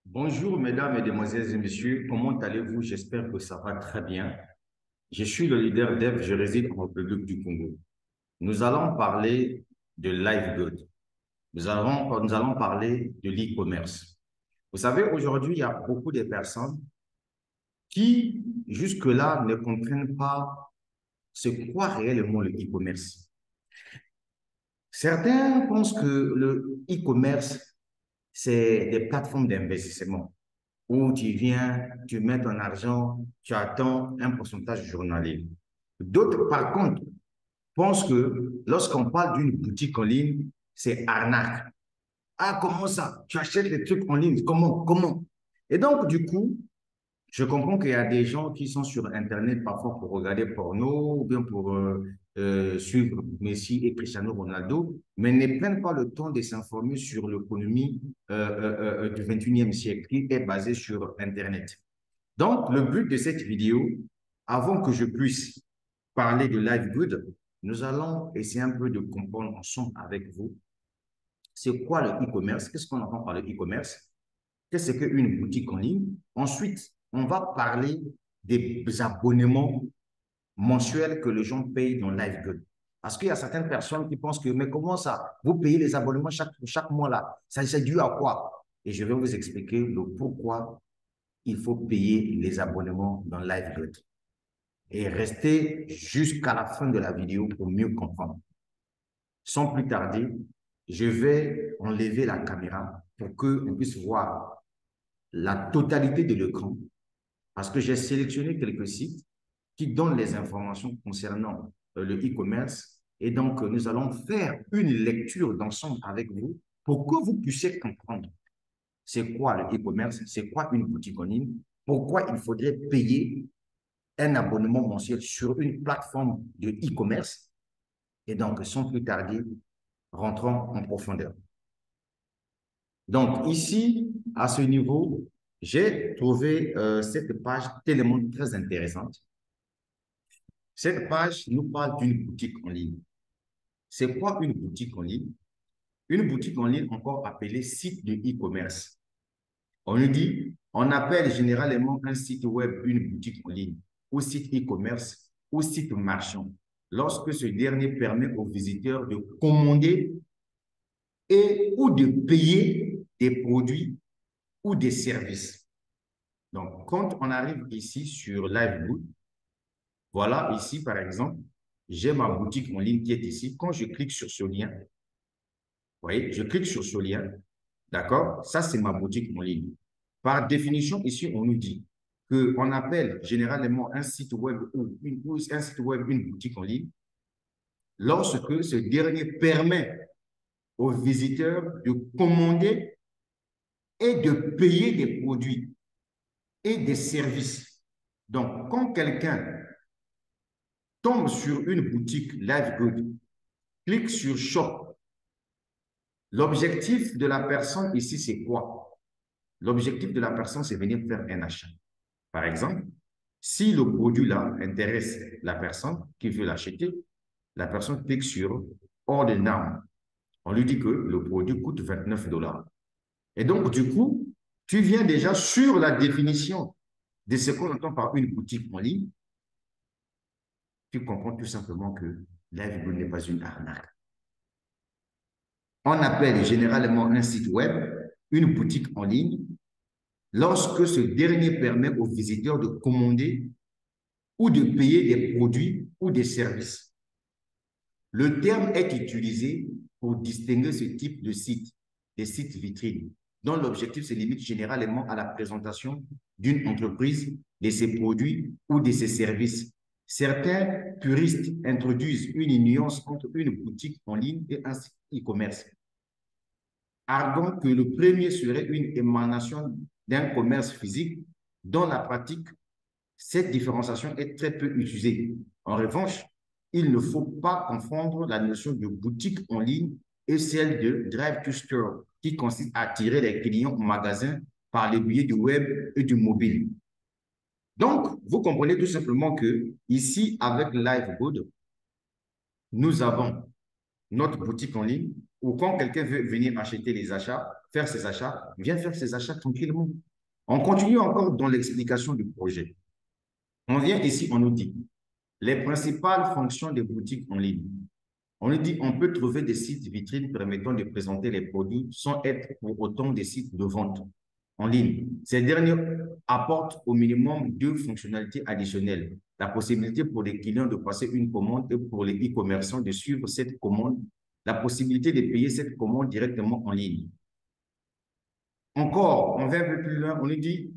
Bonjour, mesdames, mesdemoiselles et messieurs. Comment allez-vous? J'espère que ça va très bien. Je suis le leader dev, je réside en République du Congo. Nous allons parler de LiveGood. Nous allons parler de l'e-commerce. Vous savez, aujourd'hui, il y a beaucoup de personnes qui, jusque-là, ne comprennent pas ce qu'est réellement le e-commerce. Certains pensent que le e-commerce, c'est des plateformes d'investissement où tu viens, tu mets ton argent, tu attends un pourcentage journalier. D'autres, par contre, pensent que lorsqu'on parle d'une boutique en ligne, c'est arnaque. Ah, comment ça? Tu achètes des trucs en ligne? Comment? Comment? Et donc, du coup, je comprends qu'il y a des gens qui sont sur Internet parfois pour regarder porno ou bien pour suivre Messi et Cristiano Ronaldo, mais ne prennent pas le temps de s'informer sur l'économie du 21e siècle qui est basée sur Internet. Donc, le but de cette vidéo, avant que je puisse parler de LiveGood, nous allons essayer un peu de comprendre ensemble avec vous c'est quoi le e-commerce, qu'est-ce qu'on entend par le e-commerce, qu'est-ce qu'une boutique en ligne. Ensuite, on va parler des abonnements mensuels que les gens payent dans LiveGood. Parce qu'il y a certaines personnes qui pensent que, mais comment ça, vous payez les abonnements chaque mois là, ça c'est dû à quoi? Et je vais vous expliquer le pourquoi il faut payer les abonnements dans LiveGood et rester jusqu'à la fin de la vidéo pour mieux comprendre. Sans plus tarder, je vais enlever la caméra pour qu'on puisse voir la totalité de l'écran parce que j'ai sélectionné quelques sites qui donnent les informations concernant le e-commerce et donc nous allons faire une lecture d'ensemble avec vous pour que vous puissiez comprendre c'est quoi le e-commerce, c'est quoi une boutique en ligne, pourquoi il faudrait payer un abonnement mensuel sur une plateforme de e-commerce. Et donc, sans plus tarder, rentrons en profondeur. Donc, ici, à ce niveau, j'ai trouvé cette page tellement très intéressante. Cette page nous parle d'une boutique en ligne. C'est quoi une boutique en ligne? Une boutique en ligne, encore appelée site de e-commerce. On nous dit, on appelle généralement un site web une boutique en ligne, ou site e-commerce, ou site marchand, lorsque ce dernier permet aux visiteurs de commander et ou de payer des produits ou des services. Donc, quand on arrive ici sur LiveGood, voilà ici par exemple, j'ai ma boutique en ligne qui est ici. Quand je clique sur ce lien, vous voyez, je clique sur ce lien, d'accord? Ça, c'est ma boutique en ligne. Par définition, ici, on nous dit qu'on appelle généralement un site web ou un site web une boutique en ligne lorsque ce dernier permet aux visiteurs de commander et de payer des produits et des services. Donc, quand quelqu'un tombe sur une boutique LiveGood, clique sur Shop, l'objectif de la personne ici, c'est quoi? L'objectif de la personne, c'est venir faire un achat. Par exemple, si le produit-là intéresse la personne qui veut l'acheter, la personne clique sur Order Now. On lui dit que le produit coûte 29 dollars. Et donc, du coup, tu viens déjà sur la définition de ce qu'on entend par une boutique en ligne. Tu comprends tout simplement que LiveGood n'est pas une arnaque. On appelle généralement un site web une boutique en ligne lorsque ce dernier permet aux visiteurs de commander ou de payer des produits ou des services. Le terme est utilisé pour distinguer ce type de site, des sites vitrines, dont l'objectif se limite généralement à la présentation d'une entreprise, de ses produits ou de ses services. Certains puristes introduisent une nuance entre une boutique en ligne et un site e-commerce, arguant que le premier serait une émanation d'un commerce physique dont la pratique, cette différenciation est très peu utilisée. En revanche, il ne faut pas confondre la notion de boutique en ligne et celle de drive-to-store, qui consiste à attirer les clients au magasin par les biais du web et du mobile. Donc, vous comprenez tout simplement que ici, avec LiveGood, nous avons notre boutique en ligne ou quand quelqu'un veut venir acheter les achats, faire ses achats, vient faire ses achats tranquillement. On continue encore dans l'explication du projet. On vient ici, on nous dit les principales fonctions des boutiques en ligne. On nous dit on peut trouver des sites vitrines permettant de présenter les produits sans être pour autant des sites de vente en ligne. Ces derniers apportent au minimum deux fonctionnalités additionnelles. La possibilité pour les clients de passer une commande et pour les e-commerçants de suivre cette commande, la possibilité de payer cette commande directement en ligne. Encore, on va un peu plus loin, on nous dit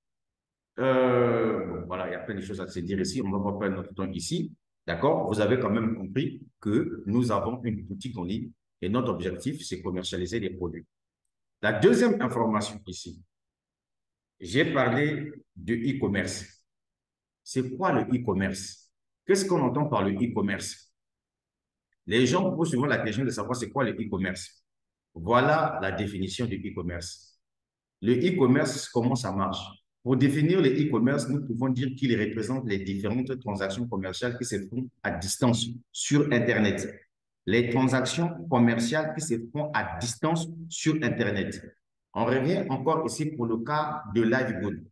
bon, voilà, il y a plein de choses à se dire ici. On ne va pas perdre notre temps ici. D'accord? Vous avez quand même compris que nous avons une boutique en ligne et notre objectif, c'est commercialiser les produits. La deuxième information ici, j'ai parlé de e-commerce. C'est quoi le e-commerce? Qu'est-ce qu'on entend par le e-commerce? Les gens posent souvent la question de savoir c'est quoi le e-commerce. Voilà la définition du e-commerce. Le e-commerce, comment ça marche? Pour définir le e-commerce, nous pouvons dire qu'il représente les différentes transactions commerciales qui se font à distance sur Internet. Les transactions commerciales qui se font à distance sur Internet. On revient encore ici pour le cas de LiveGood.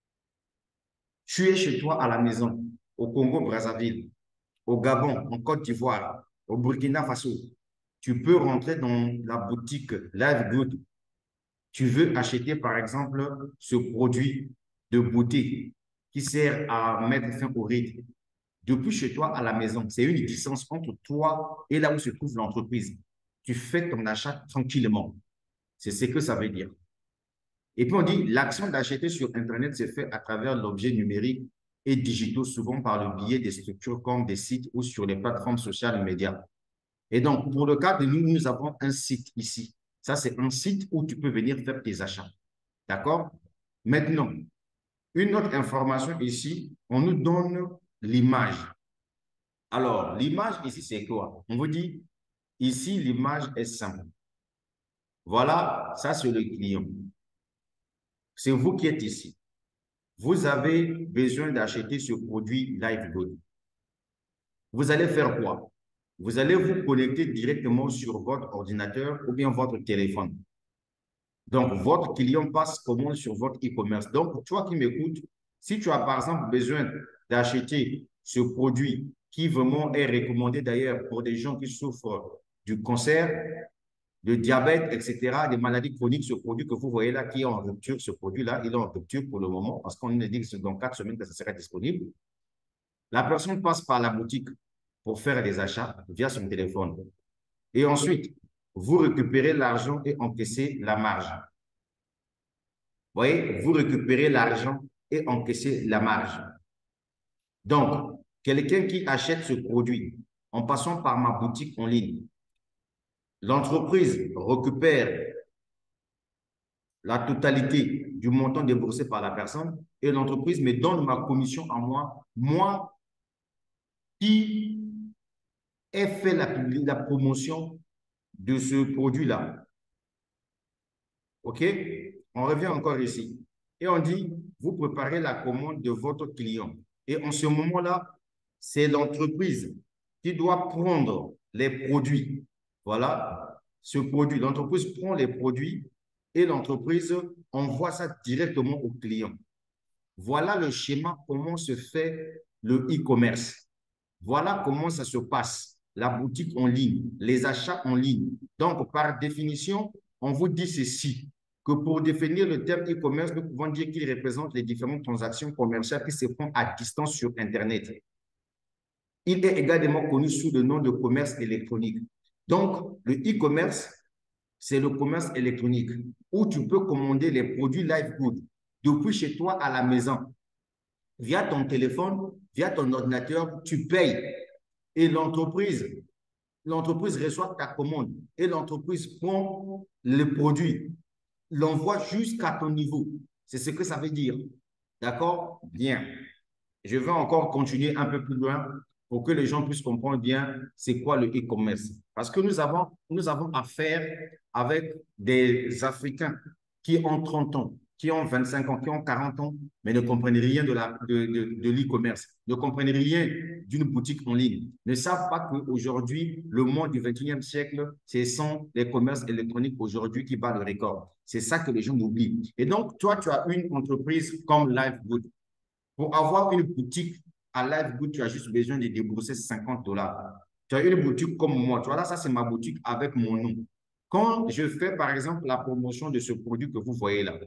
Tu es chez toi à la maison, au Congo-Brazzaville, au Gabon, en Côte d'Ivoire, au Burkina Faso. Tu peux rentrer dans la boutique LiveGood. Tu veux acheter, par exemple, ce produit de beauté qui sert à mettre fin au rythme. Depuis chez toi à la maison, c'est une distance entre toi et là où se trouve l'entreprise. Tu fais ton achat tranquillement. C'est ce que ça veut dire. Et puis on dit, l'action d'acheter sur Internet se fait à travers l'objet numérique et digitaux, souvent par le biais des structures comme des sites ou sur les plateformes sociales médias. Et donc, pour le cas de nous, nous avons un site ici. Ça, c'est un site où tu peux venir faire tes achats. D'accord? Maintenant, une autre information ici, on nous donne l'image. Alors, l'image ici, c'est quoi? On vous dit, ici, l'image est simple. Voilà, ça, c'est le client. C'est vous qui êtes ici. Vous avez besoin d'acheter ce produit LiveGood. Vous allez faire quoi? Vous allez vous connecter directement sur votre ordinateur ou bien votre téléphone. Donc, votre client passe commande sur votre e-commerce. Donc, toi qui m'écoutes, si tu as par exemple besoin d'acheter ce produit qui vraiment est recommandé d'ailleurs pour des gens qui souffrent du cancer, de diabète, etc., des maladies chroniques, ce produit que vous voyez là qui est en rupture, ce produit-là, il est en rupture pour le moment parce qu'on nous dit que c'est dans 4 semaines que ça sera disponible. La personne passe par la boutique pour faire des achats via son téléphone. Et ensuite, vous récupérez l'argent et encaissez la marge. Vous voyez, vous récupérez l'argent et encaissez la marge. Donc, quelqu'un qui achète ce produit en passant par ma boutique en ligne, l'entreprise récupère la totalité du montant déboursé par la personne et l'entreprise me donne ma commission à moi, moi qui ai fait la promotion de ce produit-là. OK? On revient encore ici. Et on dit, vous préparez la commande de votre client. Et en ce moment-là, c'est l'entreprise qui doit prendre les produits. Voilà, ce produit. L'entreprise prend les produits et l'entreprise envoie ça directement au client. Voilà le schéma, comment se fait le e-commerce. Voilà comment ça se passe. La boutique en ligne, les achats en ligne. Donc, par définition, on vous dit ceci, que pour définir le terme e-commerce, nous pouvons dire qu'il représente les différentes transactions commerciales qui se font à distance sur Internet. Il est également connu sous le nom de commerce électronique. Donc, le e-commerce, c'est le commerce électronique où tu peux commander les produits LiveGood depuis chez toi à la maison. Via ton téléphone, via ton ordinateur, tu payes et l'entreprise reçoit ta commande et l'entreprise prend le produit, l'envoie jusqu'à ton niveau. C'est ce que ça veut dire. D'accord? Bien. Je vais encore continuer un peu plus loin pour que les gens puissent comprendre bien c'est quoi le e-commerce. Parce que nous avons affaire avec des Africains qui ont 30 ans, qui ont 25 ans, qui ont 40 ans, mais ne comprennent rien de l'e-commerce, ne comprennent rien d'une boutique en ligne, ne savent pas qu'aujourd'hui, le monde du 21e siècle, ce sont les commerces électroniques aujourd'hui qui battent le record. C'est ça que les gens oublient. Et donc, toi, tu as une entreprise comme Livegood. Pour avoir une boutique à Livegood, tu as juste besoin de débourser 50 $. Tu as une boutique comme moi. Tu vois, là, ça, c'est ma boutique avec mon nom. Quand je fais, par exemple, la promotion de ce produit que vous voyez là,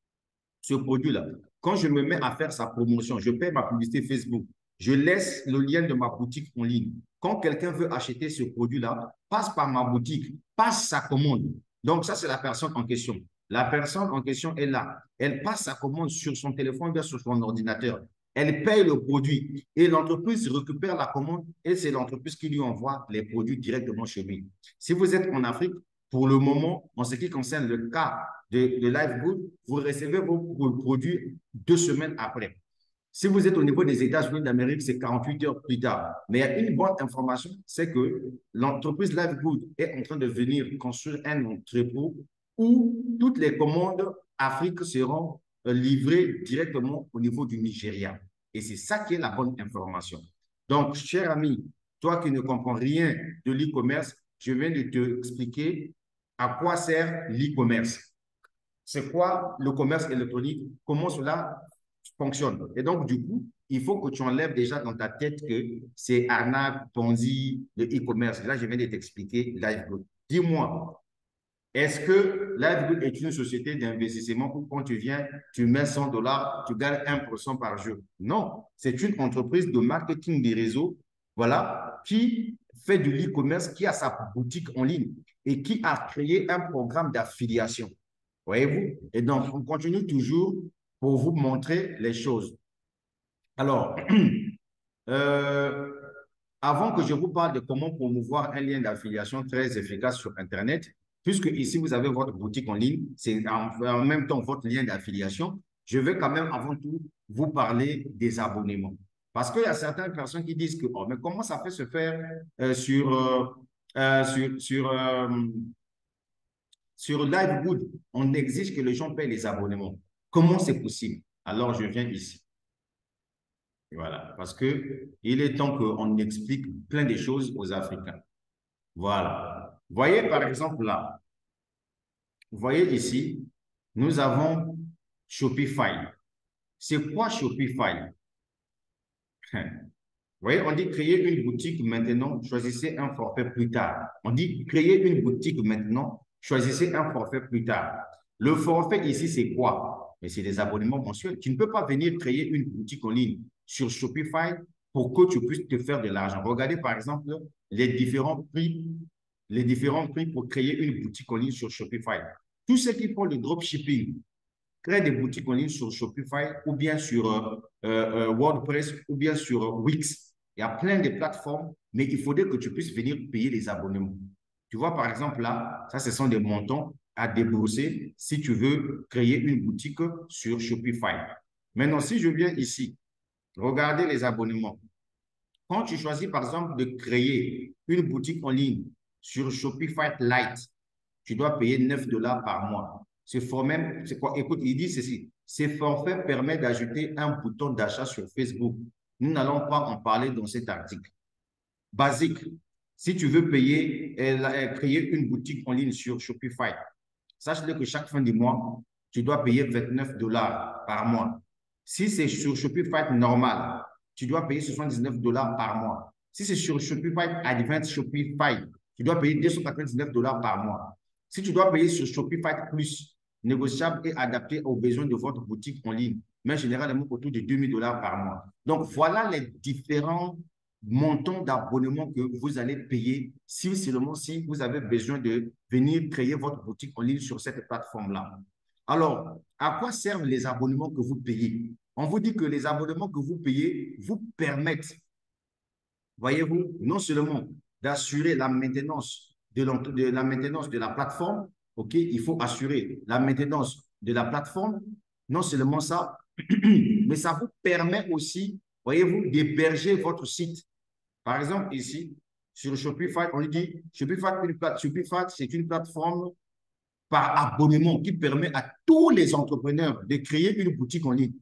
ce produit-là, quand je me mets à faire sa promotion, je paie ma publicité Facebook, je laisse le lien de ma boutique en ligne. Quand quelqu'un veut acheter ce produit-là, passe par ma boutique, passe sa commande. Donc, ça, c'est la personne en question. La personne en question est là. Elle passe sa commande sur son téléphone, bien sur son ordinateur. Elle paye le produit et l'entreprise récupère la commande et c'est l'entreprise qui lui envoie les produits directement chez lui. Si vous êtes en Afrique, pour le moment, en ce qui concerne le cas de Livegood, vous recevez vos produits 2 semaines après. Si vous êtes au niveau des États-Unis d'Amérique, c'est 48 heures plus tard. Mais il y a une bonne information, c'est que l'entreprise Livegood est en train de venir construire un entrepôt où toutes les commandes Afrique seront livrées directement au niveau du Nigeria. Et c'est ça qui est la bonne information. Donc, cher ami, toi qui ne comprends rien de l'e-commerce, je viens de te expliquer à quoi sert l'e-commerce. C'est quoi le commerce électronique, comment cela fonctionne. Et donc, du coup, il faut que tu enlèves déjà dans ta tête que c'est arnaque, Ponzi, le e-commerce. Là, je viens de t'expliquer Livegood. Dis-moi, est-ce que Livegood est une société d'investissement où quand tu viens, tu mets 100 $, tu gagnes 1% par jour? Non, c'est une entreprise de marketing des réseaux, voilà, qui fait de l'e-commerce, qui a sa boutique en ligne et qui a créé un programme d'affiliation. Voyez-vous? Et donc, on continue toujours pour vous montrer les choses. Alors, euh, avant que je vous parle de comment promouvoir un lien d'affiliation très efficace sur Internet, puisque ici vous avez votre boutique en ligne, c'est en même temps votre lien d'affiliation, je vais quand même avant tout vous parler des abonnements. Parce qu'il y a certaines personnes qui disent que, oh, mais comment ça peut se faire euh, sur, sur, euh, sur Livegood, on exige que les gens payent les abonnements. Comment c'est possible? Alors, je viens ici. Voilà, parce que il est temps qu'on explique plein de choses aux Africains. Voilà. Voyez par exemple là, vous voyez ici, nous avons Shopify. C'est quoi Shopify? Vous voyez, on dit créer une boutique maintenant, choisissez un forfait plus tard. On dit créer une boutique maintenant, choisissez un forfait plus tard. Le forfait ici, c'est quoi? Mais c'est des abonnements mensuels. Tu ne peux pas venir créer une boutique en ligne sur Shopify pour que tu puisses te faire de l'argent. Regardez par exemple les différents prix pour créer une boutique en ligne sur Shopify. Tous ceux qui font le dropshipping créent des boutiques en ligne sur Shopify ou bien sur WordPress ou bien sur Wix. Il y a plein de plateformes, mais il faudrait que tu puisses venir payer les abonnements. Tu vois, par exemple, là, ça, ce sont des montants à débourser si tu veux créer une boutique sur Shopify. Maintenant, si je viens ici, regardez les abonnements. Quand tu choisis, par exemple, de créer une boutique en ligne sur Shopify Lite, tu dois payer 9 $ par mois. C'est quoi? Écoute, il dit ceci. Ce forfait permet d'ajouter un bouton d'achat sur Facebook. Nous n'allons pas en parler dans cet article. Basique. Si tu veux payer, créer une boutique en ligne sur Shopify, sache-le que chaque fin du mois, tu dois payer 29 $ par mois. Si c'est sur Shopify normal, tu dois payer 79 $ par mois. Si c'est sur Shopify Advanced Shopify, tu dois payer 299 $ par mois. Si tu dois payer sur Shopify Plus, négociable et adapté aux besoins de votre boutique en ligne, mais généralement autour de 2000 $ par mois. Donc, voilà les différents montants d'abonnement que vous allez payer si seulement si vous avez besoin de venir créer votre boutique en ligne sur cette plateforme-là. Alors, à quoi servent les abonnements que vous payez? On vous dit que les abonnements que vous payez vous permettent, voyez-vous, non seulement d'assurer la maintenance de la plateforme, ok, il faut assurer la maintenance de la plateforme, non seulement ça, mais ça vous permet aussi, voyez-vous, d'héberger votre site. Par exemple, ici, sur Shopify, on dit Shopify, c'est une plateforme par abonnement qui permet à tous les entrepreneurs de créer une boutique en ligne.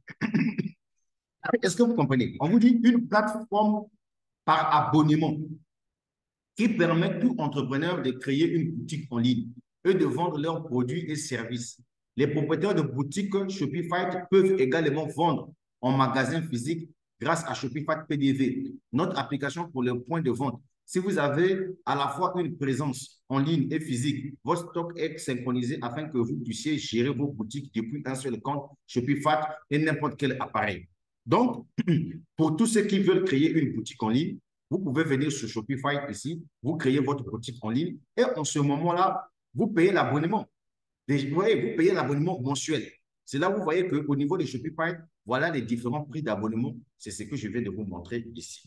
Est-ce que vous comprenez? On vous dit une plateforme par abonnement qui permet à tout entrepreneur de créer une boutique en ligne et de vendre leurs produits et services. Les propriétaires de boutiques Shopify peuvent également vendre en magasin physique grâce à Shopify PDV, notre application pour les points de vente. Si vous avez à la fois une présence en ligne et physique, votre stock est synchronisé afin que vous puissiez gérer vos boutiques depuis un seul compte Shopify et n'importe quel appareil. Donc, pour tous ceux qui veulent créer une boutique en ligne, vous pouvez venir sur Shopify ici, vous créez votre boutique en ligne et en ce moment-là, vous payez l'abonnement. Vous payez l'abonnement mensuel. C'est là où vous voyez qu'au niveau de Shopify, voilà les différents prix d'abonnement. C'est ce que je viens de vous montrer ici.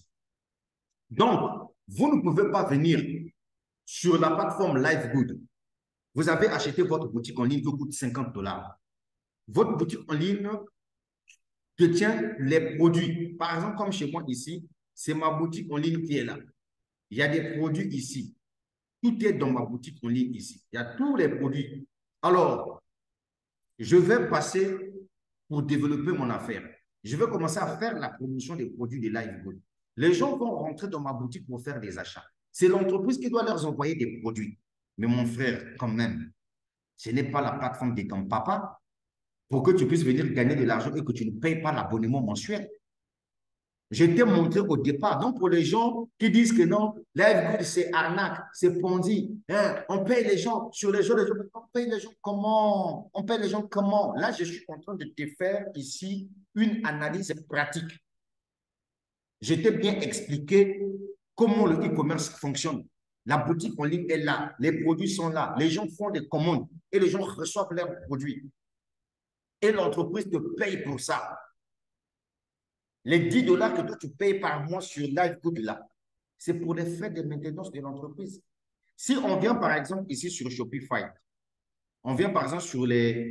Donc, vous ne pouvez pas venir sur la plateforme Livegood. Vous avez acheté votre boutique en ligne qui coûte 50 $. Votre boutique en ligne détient les produits. Par exemple, comme chez moi ici, c'est ma boutique en ligne qui est là. Il y a des produits ici. Tout est dans ma boutique en ligne ici. Il y a tous les produits. Alors, je vais passer pour développer mon affaire. Je vais commencer à faire la promotion des produits de Livegood. Les gens vont rentrer dans ma boutique pour faire des achats. C'est l'entreprise qui doit leur envoyer des produits. Mais mon frère, quand même, ce n'est pas la plateforme de ton papa pour que tu puisses venir gagner de l'argent et que tu ne payes pas l'abonnement mensuel. Je t'ai montré au départ. Donc, pour les gens qui disent que non, Livegood, c'est arnaque, c'est Ponzi, hein, on paye les gens sur les jeux de jeux. On paye les gens comment? On paye les gens comment? Là, je suis en train de te faire ici une analyse pratique. Je t'ai bien expliqué comment le e-commerce fonctionne. La boutique en ligne est là, les produits sont là, les gens font des commandes et les gens reçoivent leurs produits. Et l'entreprise te paye pour ça. Les 10 $ que toi, tu payes par mois sur Livegood là, c'est pour les frais de maintenance de l'entreprise. Si on vient par exemple ici sur Shopify, on vient par exemple sur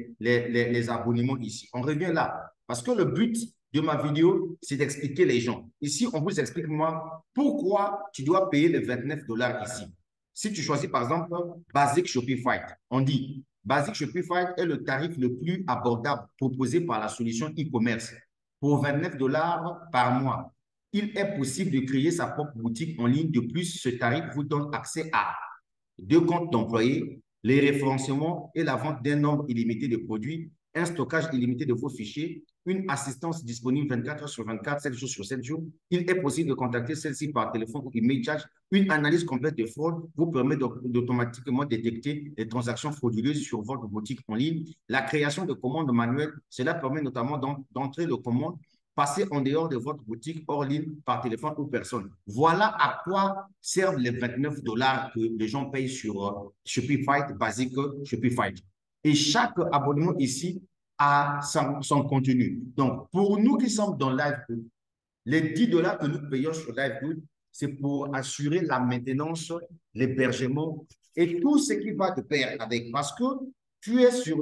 les abonnements ici, on revient là. Parce que le but de ma vidéo, c'est d'expliquer les gens. Ici, on vous explique moi pourquoi tu dois payer les 29 $ ici. Si tu choisis par exemple Basic Shopify, on dit Basic Shopify est le tarif le plus abordable proposé par la solution e-commerce. Pour 29 $ par mois, il est possible de créer sa propre boutique en ligne. De plus, ce tarif vous donne accès à 2 comptes d'employés, les référencements et la vente d'un nombre illimité de produits, un stockage illimité de vos fichiers, une assistance disponible 24 heures sur 24, 7 jours sur 7 jours. Il est possible de contacter celle-ci par téléphone ou email chat. Une analyse complète de fraude vous permet d'automatiquement détecter les transactions frauduleuses sur votre boutique en ligne. La création de commandes manuelles, cela permet notamment d'entrer les commandes passer en dehors de votre boutique hors ligne par téléphone ou personne. Voilà à quoi servent les 29 $ que les gens payent sur Shopify, Basic Shopify. Et chaque abonnement ici a son contenu. Donc, pour nous qui sommes dans Livegood, les 10 $ que nous payons sur Livegood, c'est pour assurer la maintenance, l'hébergement et tout ce qui va de pair avec. Parce que tu es sur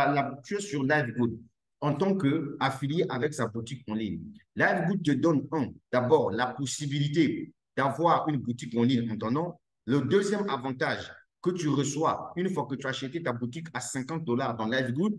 Livegood en tant qu'affilié avec sa boutique en ligne. Livegood te donne, d'abord, la possibilité d'avoir une boutique en ligne en ton nom. Le deuxième avantage que tu reçois une fois que tu as acheté ta boutique à 50 $ dans Livegood,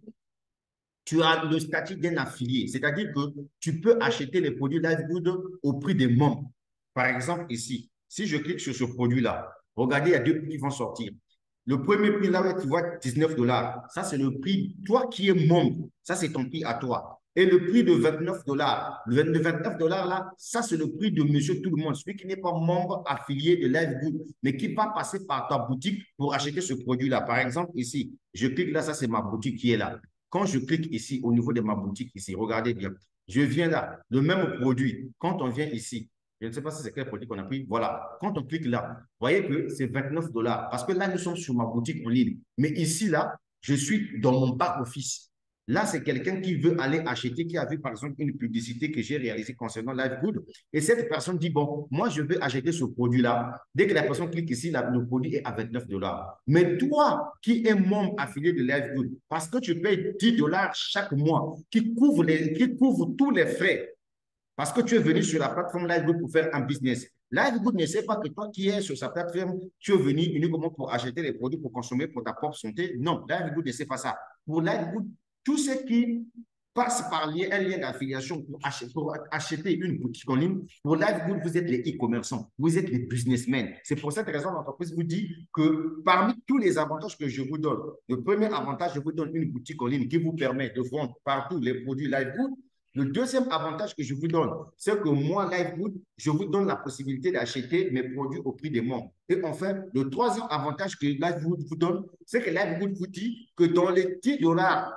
tu as le statut d'un affilié. C'est-à-dire que tu peux acheter les produits Livegood au prix des membres. Par exemple, ici, si je clique sur ce produit-là, regardez, il y a 2 prix qui vont sortir. Le premier prix, là, tu vois 19 $. Ça, c'est le prix, toi qui es membre, ça, c'est ton prix à toi. Et le prix de 29 $, le 29 $ là, ça, c'est le prix de monsieur tout le monde, celui qui n'est pas membre affilié de Livegood, mais qui va passer par ta boutique pour acheter ce produit-là. Par exemple, ici, je clique là, ça, c'est ma boutique qui est là. Quand je clique ici, au niveau de ma boutique ici, regardez bien, je viens là, le même produit, quand on vient ici, je ne sais pas si c'est quel produit qu'on a pris. Voilà. Quand on clique là, vous voyez que c'est 29 $. Parce que là, nous sommes sur ma boutique en ligne. Mais ici, là, je suis dans mon back-office. Là, c'est quelqu'un qui veut aller acheter, qui a vu, par exemple, une publicité que j'ai réalisée concernant Livegood. Et cette personne dit, bon, moi, je veux acheter ce produit-là. Dès que la personne clique ici, là, le produit est à 29 $. Mais toi, qui es membre affilié de Livegood, parce que tu payes 10 $ chaque mois, qui couvre tous les frais, parce que tu es venu sur la plateforme Livegood pour faire un business. Livegood ne sait pas que toi qui es sur sa plateforme, tu es venu uniquement pour acheter les produits pour consommer pour ta propre santé. Non, Livegood ne sait pas ça. Pour Livegood, tout ce qui passe par un lien d'affiliation pour acheter une boutique en ligne, pour Livegood, vous êtes les e-commerçants, vous êtes les businessmen. C'est pour cette raison que l'entreprise vous dit que parmi tous les avantages que je vous donne, le premier avantage, je vous donne une boutique en ligne qui vous permet de vendre partout les produits Livegood. Le deuxième avantage que je vous donne, c'est que moi, Livegood, je vous donne la possibilité d'acheter mes produits au prix des membres. Et enfin, le troisième avantage que Livegood vous donne, c'est que Livegood vous dit que dans les 10 dollars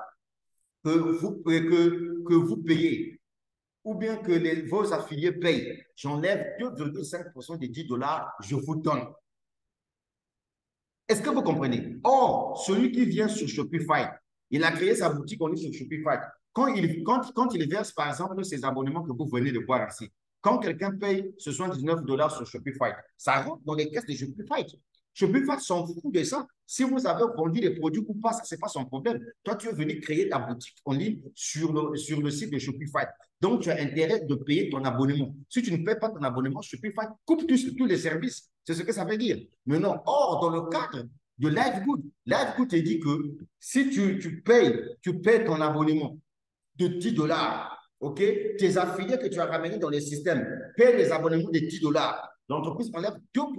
que vous payez, ou bien que vos affiliés payent, j'enlève 2,5% des 10 dollars, je vous donne. Est-ce que vous comprenez? Or, celui qui vient sur Shopify, il a créé sa boutique en ligne sur Shopify. Quand il verse, par exemple, ces abonnements que vous venez de voir ici, quand quelqu'un paye ce 79 dollars sur Shopify, ça rentre dans les caisses de Shopify. Shopify s'en fout de ça. Si vous avez vendu les produits ou pas, ça, ce n'est pas son problème. Toi, tu es venu créer ta boutique en ligne sur le site de Shopify. Donc, tu as intérêt de payer ton abonnement. Si tu ne payes pas ton abonnement, Shopify coupe tous les services. C'est ce que ça veut dire. Maintenant, or, dans le cadre de Livegood, Livegood te dit que si tu payes ton abonnement de 10 dollars, OK? Tes affiliés que tu as ramenés dans les systèmes payent les abonnements de 10 dollars. L'entreprise enlève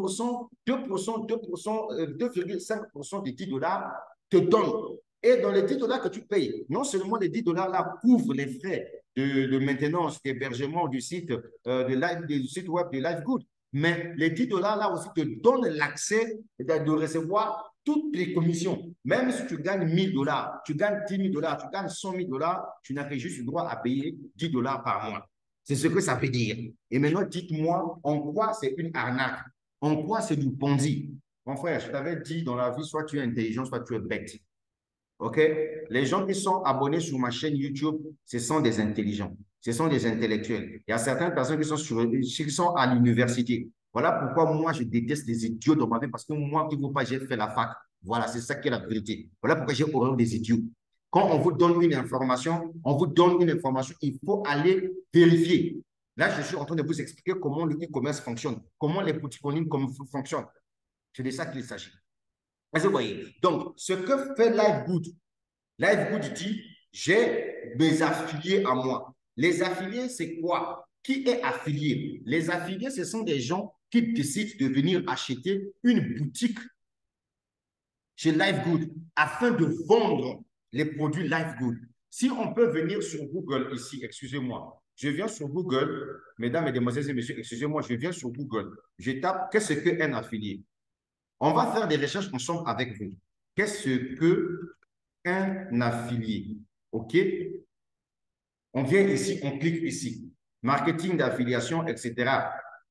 2,5% des 10 dollars, te donne. Et dans les 10 dollars que tu payes, non seulement les 10 dollars là couvrent les frais de maintenance, d'hébergement du site, du site web de Livegood, mais les 10 dollars là aussi te donnent l'accès de recevoir toutes les commissions. Même si tu gagnes 1000 dollars, tu gagnes 10 000 dollars, tu gagnes 100 000 dollars, tu n'as que juste le droit à payer 10 dollars par mois. C'est ce que ça veut dire. Et maintenant, dites-moi en quoi c'est une arnaque, en quoi c'est du Ponzi. Mon frère, je t'avais dit dans la vie, soit tu es intelligent, soit tu es bête. OK? Les gens qui sont abonnés sur ma chaîne YouTube, ce sont des intelligents, ce sont des intellectuels. Il y a certaines personnes qui sont à l'université. Voilà pourquoi moi, je déteste les idiots dans ma vie, parce que moi qui ne veux pas, j'ai fait la fac. Voilà, c'est ça qui est la vérité. Voilà pourquoi j'ai horreur des idiots. Quand on vous donne une information, il faut aller vérifier. Là, je suis en train de vous expliquer comment le e-commerce fonctionne, comment les boutiques en ligne fonctionnent. C'est de ça qu'il s'agit. Vous voyez? Donc, ce que fait Livegood dit, j'ai mes affiliés à moi. Les affiliés, c'est quoi? Qui est affilié? Les affiliés, ce sont des gens qui décident de venir acheter une boutique chez Livegood afin de vendre les produits Livegood. Si on peut venir sur Google ici, excusez-moi, je viens sur Google, mesdames, mesdemoiselles et messieurs, excusez-moi, je viens sur Google, je tape qu'est-ce qu'un affilié? On va faire des recherches ensemble avec vous. Qu'est-ce qu'un affilié? OK? On vient ici, on clique ici. Marketing d'affiliation, etc.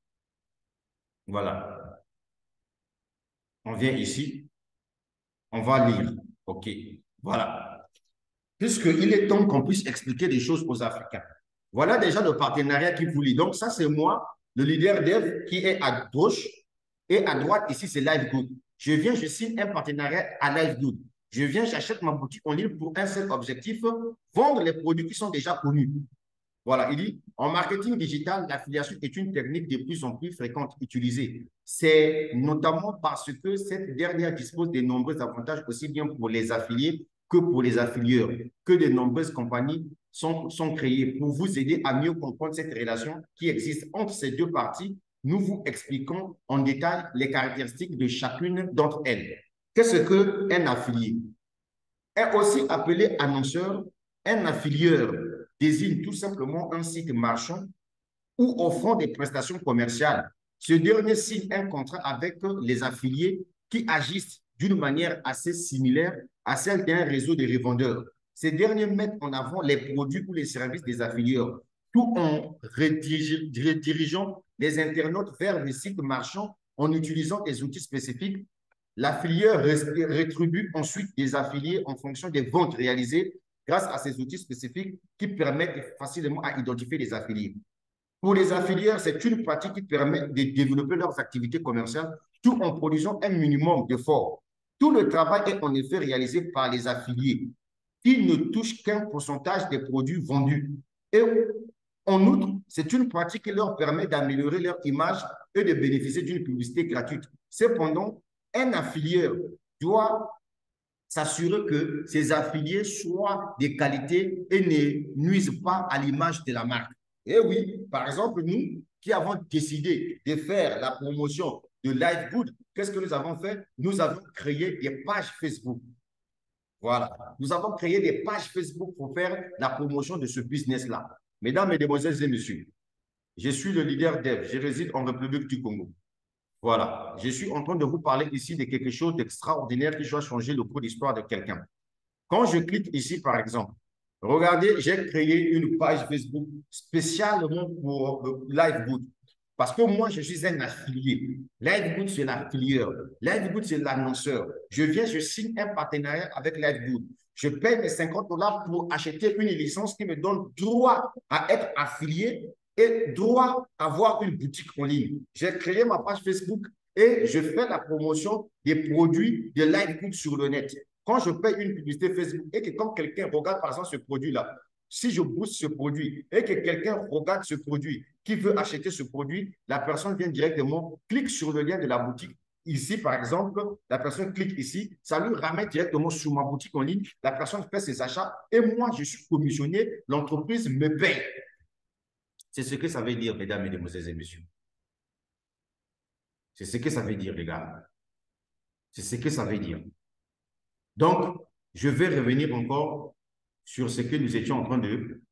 Voilà. On vient ici. On va lire. OK. Voilà. Puisqu'il est temps qu'on puisse expliquer des choses aux Africains. Voilà déjà le partenariat qui vous lie. Donc, ça, c'est moi, le leader dev qui est à gauche. Et à droite, ici, c'est Livegood. Je viens, je signe un partenariat à Livegood. Je viens, j'achète ma boutique en ligne pour un seul objectif, vendre les produits qui sont déjà connus. Voilà, il dit, en marketing digital, l'affiliation est une technique de plus en plus fréquente utilisée. C'est notamment parce que cette dernière dispose de nombreux avantages, aussi bien pour les affiliés que pour les affilieurs, que de nombreuses compagnies sont créées. Pour vous aider à mieux comprendre cette relation qui existe entre ces deux parties, nous vous expliquons en détail les caractéristiques de chacune d'entre elles. Qu'est-ce qu'un affilié? Est aussi appelé annonceur, un affilieur désigne tout simplement un site marchand ou offrant des prestations commerciales. Ce dernier signe un contrat avec les affiliés qui agissent d'une manière assez similaire à celle d'un réseau de revendeurs. Ces derniers mettent en avant les produits ou les services des affilieurs, tout en redirigeant les internautes vers les sites marchands en utilisant des outils spécifiques. L'affilieur rétribue ensuite des affiliés en fonction des ventes réalisées grâce à ces outils spécifiques qui permettent facilement à identifier les affiliés. Pour les affilieurs, c'est une pratique qui permet de développer leurs activités commerciales tout en produisant un minimum d'efforts. Tout le travail est en effet réalisé par les affiliés qui ne touchent qu'un pourcentage des produits vendus. Et En outre, c'est une pratique qui leur permet d'améliorer leur image et de bénéficier d'une publicité gratuite. Cependant, un affilié doit s'assurer que ses affiliés soient de qualité et ne nuisent pas à l'image de la marque. Et oui, par exemple, nous qui avons décidé de faire la promotion de Live Good, qu'est-ce que nous avons fait? Nous avons créé des pages Facebook. Voilà. Nous avons créé des pages Facebook pour faire la promotion de ce business-là. Mesdames, Mesdemoiselles et Messieurs, je suis le leader Dev. Je réside en République du Congo. Voilà. Je suis en train de vous parler ici de quelque chose d'extraordinaire qui doit changer le cours d'histoire de quelqu'un. Quand je clique ici, par exemple, regardez, j'ai créé une page Facebook spécialement pour LiveGood. Parce que moi, je suis un affilié. LiveGood, c'est l'affilieur. LiveGood, c'est l'annonceur. Je viens, je signe un partenariat avec LiveGood. Je paye mes $50 pour acheter une licence qui me donne droit à être affilié et droit à avoir une boutique en ligne. J'ai créé ma page Facebook et je fais la promotion des produits de LiveGood sur le net. Quand je paye une publicité Facebook et que quand quelqu'un regarde par exemple ce produit-là, si je booste ce produit et que quelqu'un regarde ce produit, qui veut acheter ce produit, la personne vient directement, clique sur le lien de la boutique. Ici, par exemple, la personne clique ici, ça lui ramène directement sur ma boutique en ligne, la personne fait ses achats et moi, je suis commissionné, l'entreprise me paye. C'est ce que ça veut dire, mesdames, mesdemoiselles et messieurs. C'est ce que ça veut dire, les gars. C'est ce que ça veut dire. Donc, je vais revenir encore sur ce que nous étions en train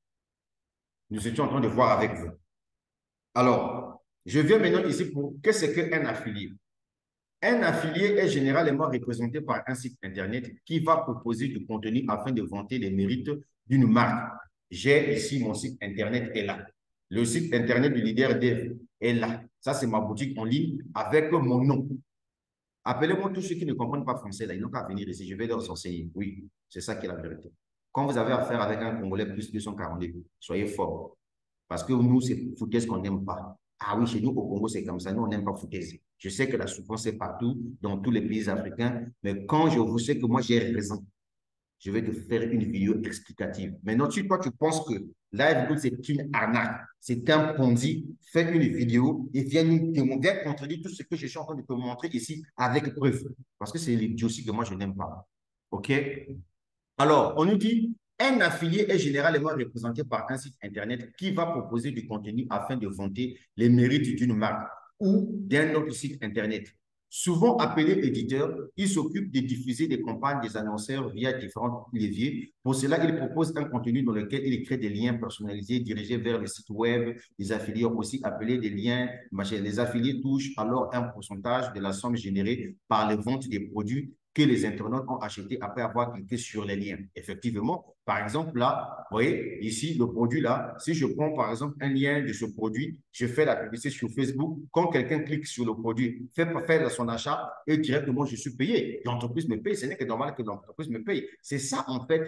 de voir avec vous. Alors, je viens maintenant ici pour qu'est-ce qu'un affilié? Un affilié est généralement représenté par un site Internet qui va proposer du contenu afin de vanter les mérites d'une marque. J'ai ici mon site Internet est là. Le site Internet du leader Dev est là. Ça, c'est ma boutique en ligne avec mon nom. Appelez-moi tous ceux qui ne comprennent pas français, là, ils n'ont qu'à venir ici, je vais leur enseigner. Oui, c'est ça qui est la vérité. Quand vous avez affaire avec un Congolais plus 242, soyez fort. Parce que nous, c'est foutaise qu'on n'aime pas. Ah oui, chez nous, au Congo, c'est comme ça. Nous, on n'aime pas foutaise. Je sais que la souffrance est partout, dans tous les pays africains, mais quand je vous sais que moi, j'ai raison, je vais te faire une vidéo explicative. Maintenant, si toi, tu penses que LiveGood, c'est une arnaque, c'est un Ponzi, fais une vidéo et viens contredire tout ce que je suis en train de te montrer ici avec preuve. Parce que c'est l'idiotie que moi, je n'aime pas. OK? Alors, on nous dit, un affilié est généralement représenté par un site Internet qui va proposer du contenu afin de vanter les mérites d'une marque ou d'un autre site Internet. Souvent appelé éditeur, il s'occupe de diffuser des campagnes des annonceurs via différents leviers. Pour cela, il propose un contenu dans lequel il crée des liens personnalisés dirigés vers le site web. Les affiliés, aussi appelés des liens, les affiliés touchent alors un pourcentage de la somme générée par les ventes des produits que les internautes ont acheté après avoir cliqué sur les liens. Effectivement, par exemple, là, vous voyez, ici, le produit là, si je prends par exemple un lien de ce produit, je fais la publicité sur Facebook, quand quelqu'un clique sur le produit, fait son achat et directement je suis payé. L'entreprise me paye, ce n'est que normal que l'entreprise me paye. C'est ça en fait,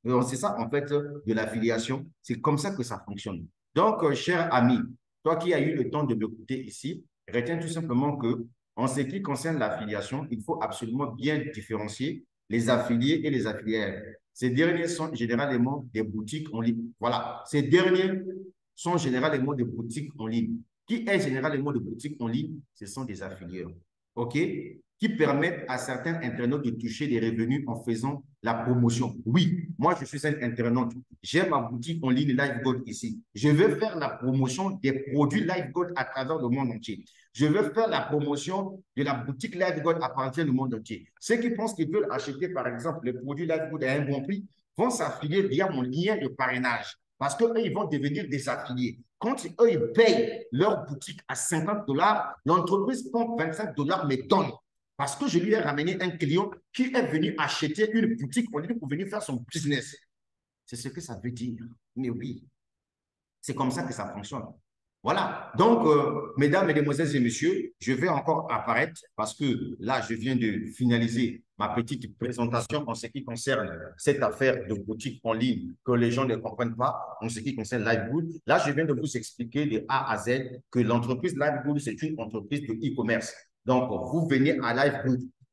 de l'affiliation. C'est comme ça que ça fonctionne. Donc, cher ami, toi qui as eu le temps de m'écouter ici, retiens tout simplement que en ce qui concerne l'affiliation, il faut absolument bien différencier les affiliés et les affiliaires. Ces derniers sont généralement des boutiques en ligne. Voilà, ces derniers sont généralement des boutiques en ligne. Qui est généralement des boutiques en ligne? Ce sont des affiliés. OK? Qui permettent à certains internautes de toucher des revenus en faisant la promotion. Oui, moi, je suis un internaute. J'ai ma boutique en ligne LiveGold ici. Je veux faire la promotion des produits LiveGold à travers le monde entier. Je veux faire la promotion de la boutique LiveGold à partir du monde entier. Ceux qui pensent qu'ils veulent acheter, par exemple, le produit LiveGold à un bon prix vont s'affilier via mon lien de parrainage parce qu'eux, ils vont devenir des affiliés. Quand eux, ils payent leur boutique à $50, l'entreprise prend $25 mais donne. Parce que je lui ai ramené un client qui est venu acheter une boutique en ligne pour venir faire son business. C'est ce que ça veut dire. Mais oui, c'est comme ça que ça fonctionne. Voilà. Donc, mesdames, mesdemoiselles et messieurs, je vais encore apparaître parce que là, je viens de finaliser ma petite présentation en ce qui concerne cette affaire de boutique en ligne que les gens ne comprennent pas en ce qui concerne LiveGood. Là, je viens de vous expliquer de A à Z que l'entreprise LiveGood, c'est une entreprise de e-commerce. Donc, vous venez à LiveGood.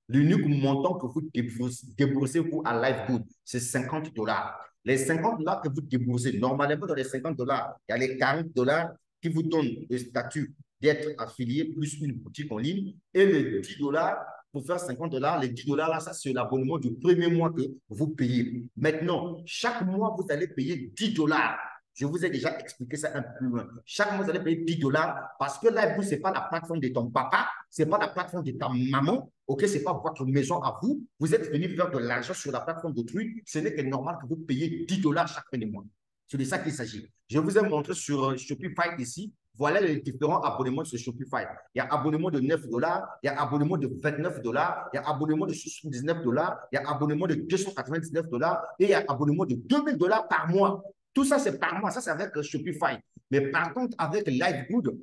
L'unique montant que vous déboursez vous à Livegood, c'est 50 dollars. Les 50 dollars que vous déboursez, normalement, dans les 50 dollars, il y a les 40 dollars qui vous donnent le statut d'être affilié plus une boutique en ligne et les 10 dollars pour faire 50 dollars. Les 10 dollars, là, ça, c'est l'abonnement du premier mois que vous payez. Maintenant, chaque mois, vous allez payer 10 dollars. Je vous ai déjà expliqué ça un peu plus loin. Chaque mois, vous allez payer 10 dollars parce que là, ce n'est pas la plateforme de ton papa, ce n'est pas la plateforme de ta maman, ok, ce n'est pas votre maison à vous. Vous êtes venu faire de l'argent sur la plateforme d'autrui. Ce n'est que normal que vous payiez 10 dollars chaque fin de mois. C'est de ça qu'il s'agit. Je vous ai montré sur Shopify ici. Voilà les différents abonnements sur Shopify. Il y a abonnement de 9 dollars, il y a abonnement de 29 dollars, il y a abonnement de 79 dollars, il y a abonnement de 299 dollars et il y a abonnement de 2000 dollars par mois. Tout ça, c'est par mois. Ça, c'est avec Shopify. Mais par contre, avec Livegood,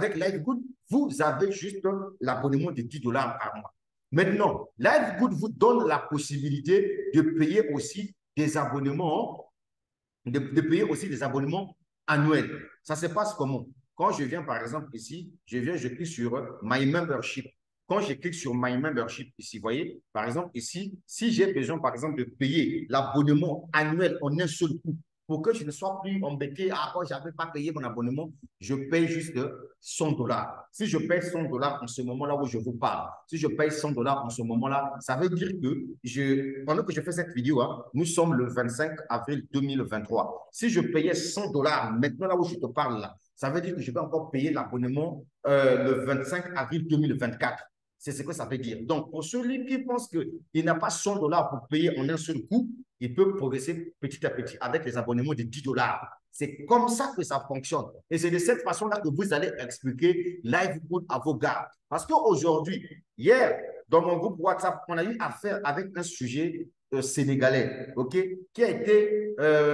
vous avez juste l'abonnement de 10 dollars par mois. Maintenant, Livegood vous donne la possibilité de payer aussi des abonnements, de payer aussi des abonnements annuels. Ça se passe comment? Quand je viens, par exemple, ici, je clique sur My Membership. Quand je clique sur My Membership ici, vous voyez, par exemple, ici, si j'ai besoin, par exemple, de payer l'abonnement annuel en un seul coup, pour que je ne sois plus embêté, ah, quand je n'avais pas payé mon abonnement, je paye juste 100 dollars. Si je paye 100 dollars en ce moment-là où je vous parle, si je paye 100 dollars en ce moment-là, ça veut dire que pendant que je fais cette vidéo, hein, nous sommes le 25 avril 2023. Si je payais 100 dollars maintenant là où je te parle là, ça veut dire que je vais encore payer l'abonnement le 25 avril 2024. C'est ce que ça veut dire. Donc, pour celui qui pense qu'il n'a pas 100 dollars pour payer en un seul coup, il peut progresser petit à petit avec les abonnements de 10 dollars. C'est comme ça que ça fonctionne. Et c'est de cette façon-là que vous allez expliquer Livegood à vos gars. Parce qu'aujourd'hui, hier, dans mon groupe WhatsApp, on a eu affaire avec un sujet sénégalais, OK, qui a été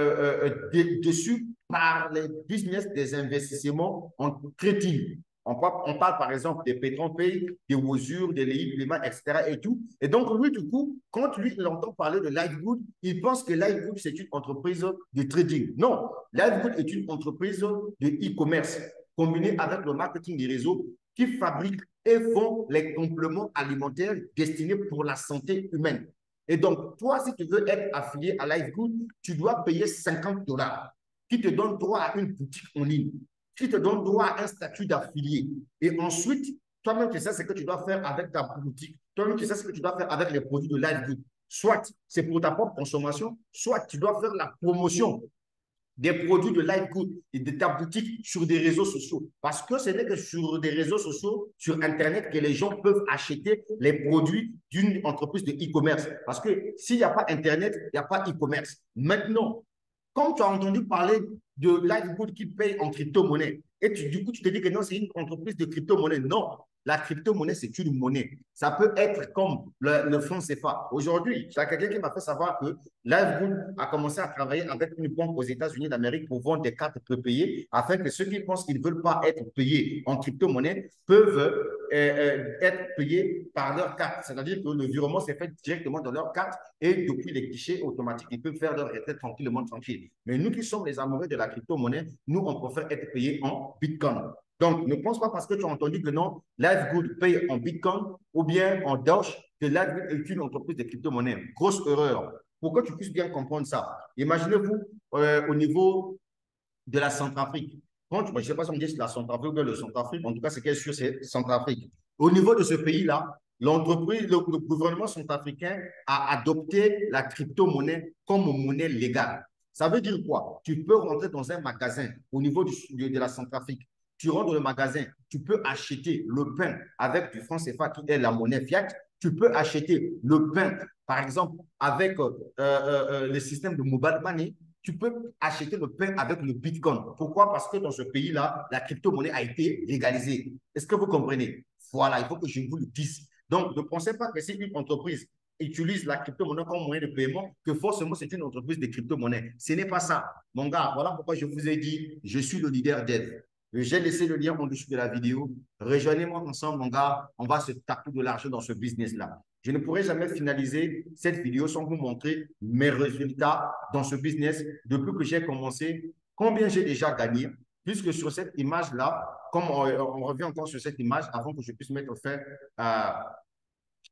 dessus par les business des investissements en trading. On parle par exemple des PetroPay, des Wozur, des Léi-Blema, etc. et tout. Et donc, lui, du coup, quand lui, il entend parler de Livegood, il pense que Livegood, c'est une entreprise de trading. Non, Livegood est une entreprise de e-commerce combinée avec le marketing des réseaux qui fabrique et vend les compléments alimentaires destinés pour la santé humaine. Et donc, toi, si tu veux être affilié à Livegood, tu dois payer 50 dollars qui te donne droit à une boutique en ligne, qui te donne droit à un statut d'affilié. Et ensuite, toi-même, tu sais ce que tu dois faire avec ta boutique. Toi-même, tu sais ce que tu dois faire avec les produits de Livegood. Soit c'est pour ta propre consommation, soit tu dois faire la promotion des produits de Livegood et de ta boutique sur des réseaux sociaux. Parce que ce n'est que sur des réseaux sociaux, sur Internet, que les gens peuvent acheter les produits d'une entreprise de e-commerce. Parce que s'il n'y a pas Internet, il n'y a pas e-commerce. Maintenant, comme tu as entendu parler de Livegood qui paye en crypto-monnaie, et du coup, tu te dis que non, c'est une entreprise de crypto-monnaie. Non, la crypto-monnaie, c'est une monnaie. Ça peut être comme le franc CFA. Aujourd'hui, il y a quelqu'un qui m'a fait savoir que Livegood a commencé à travailler avec une banque aux États-Unis d'Amérique pour vendre des cartes prépayées afin que ceux qui pensent qu'ils ne veulent pas être payés en crypto-monnaie peuvent être payés par leur carte. C'est-à-dire que le virement s'est fait directement dans leur carte et depuis les guichets automatiques, ils peuvent faire leur retraite tranquillement, tranquille. Mais nous qui sommes les amoureux de la crypto-monnaie, nous, on préfère être payés en Bitcoin. Donc, ne pense pas parce que tu as entendu que non, Livegood paye en Bitcoin ou bien en Doge que Livegood est une entreprise de crypto-monnaie. Grosse erreur. Pour que tu puisses bien comprendre ça, imaginez-vous au niveau de la Centrafrique. Je ne sais pas si on dit la Centrafrique ou le Centrafrique, en tout cas, c'est qu'elle est sûr, c'est Centrafrique. Au niveau de ce pays-là, le gouvernement centrafricain a adopté la crypto-monnaie comme monnaie légale. Ça veut dire quoi? Tu peux rentrer dans un magasin au niveau de la Centrafrique. Tu rentres dans le magasin, tu peux acheter le pain avec du franc CFA qui est la monnaie fiat. Tu peux acheter le pain, par exemple, avec le système de mobile money. Tu peux acheter le pain avec le Bitcoin. Pourquoi? Parce que dans ce pays-là, la crypto-monnaie a été légalisée. Est-ce que vous comprenez? Voilà, il faut que je vous le dise. Donc, ne pensez pas que si une entreprise utilise la crypto-monnaie comme moyen de paiement, que forcément c'est une entreprise de crypto-monnaie. Ce n'est pas ça. Mon gars, voilà pourquoi je vous ai dit, je suis le leader d'Eve. J'ai laissé le lien en dessous de la vidéo. Rejoignez-moi ensemble, mon gars. On va se taper de l'argent dans ce business-là. Je ne pourrai jamais finaliser cette vidéo sans vous montrer mes résultats dans ce business depuis que j'ai commencé, combien j'ai déjà gagné, puisque sur cette image-là, comme on revient encore sur cette image, avant que je puisse mettre fin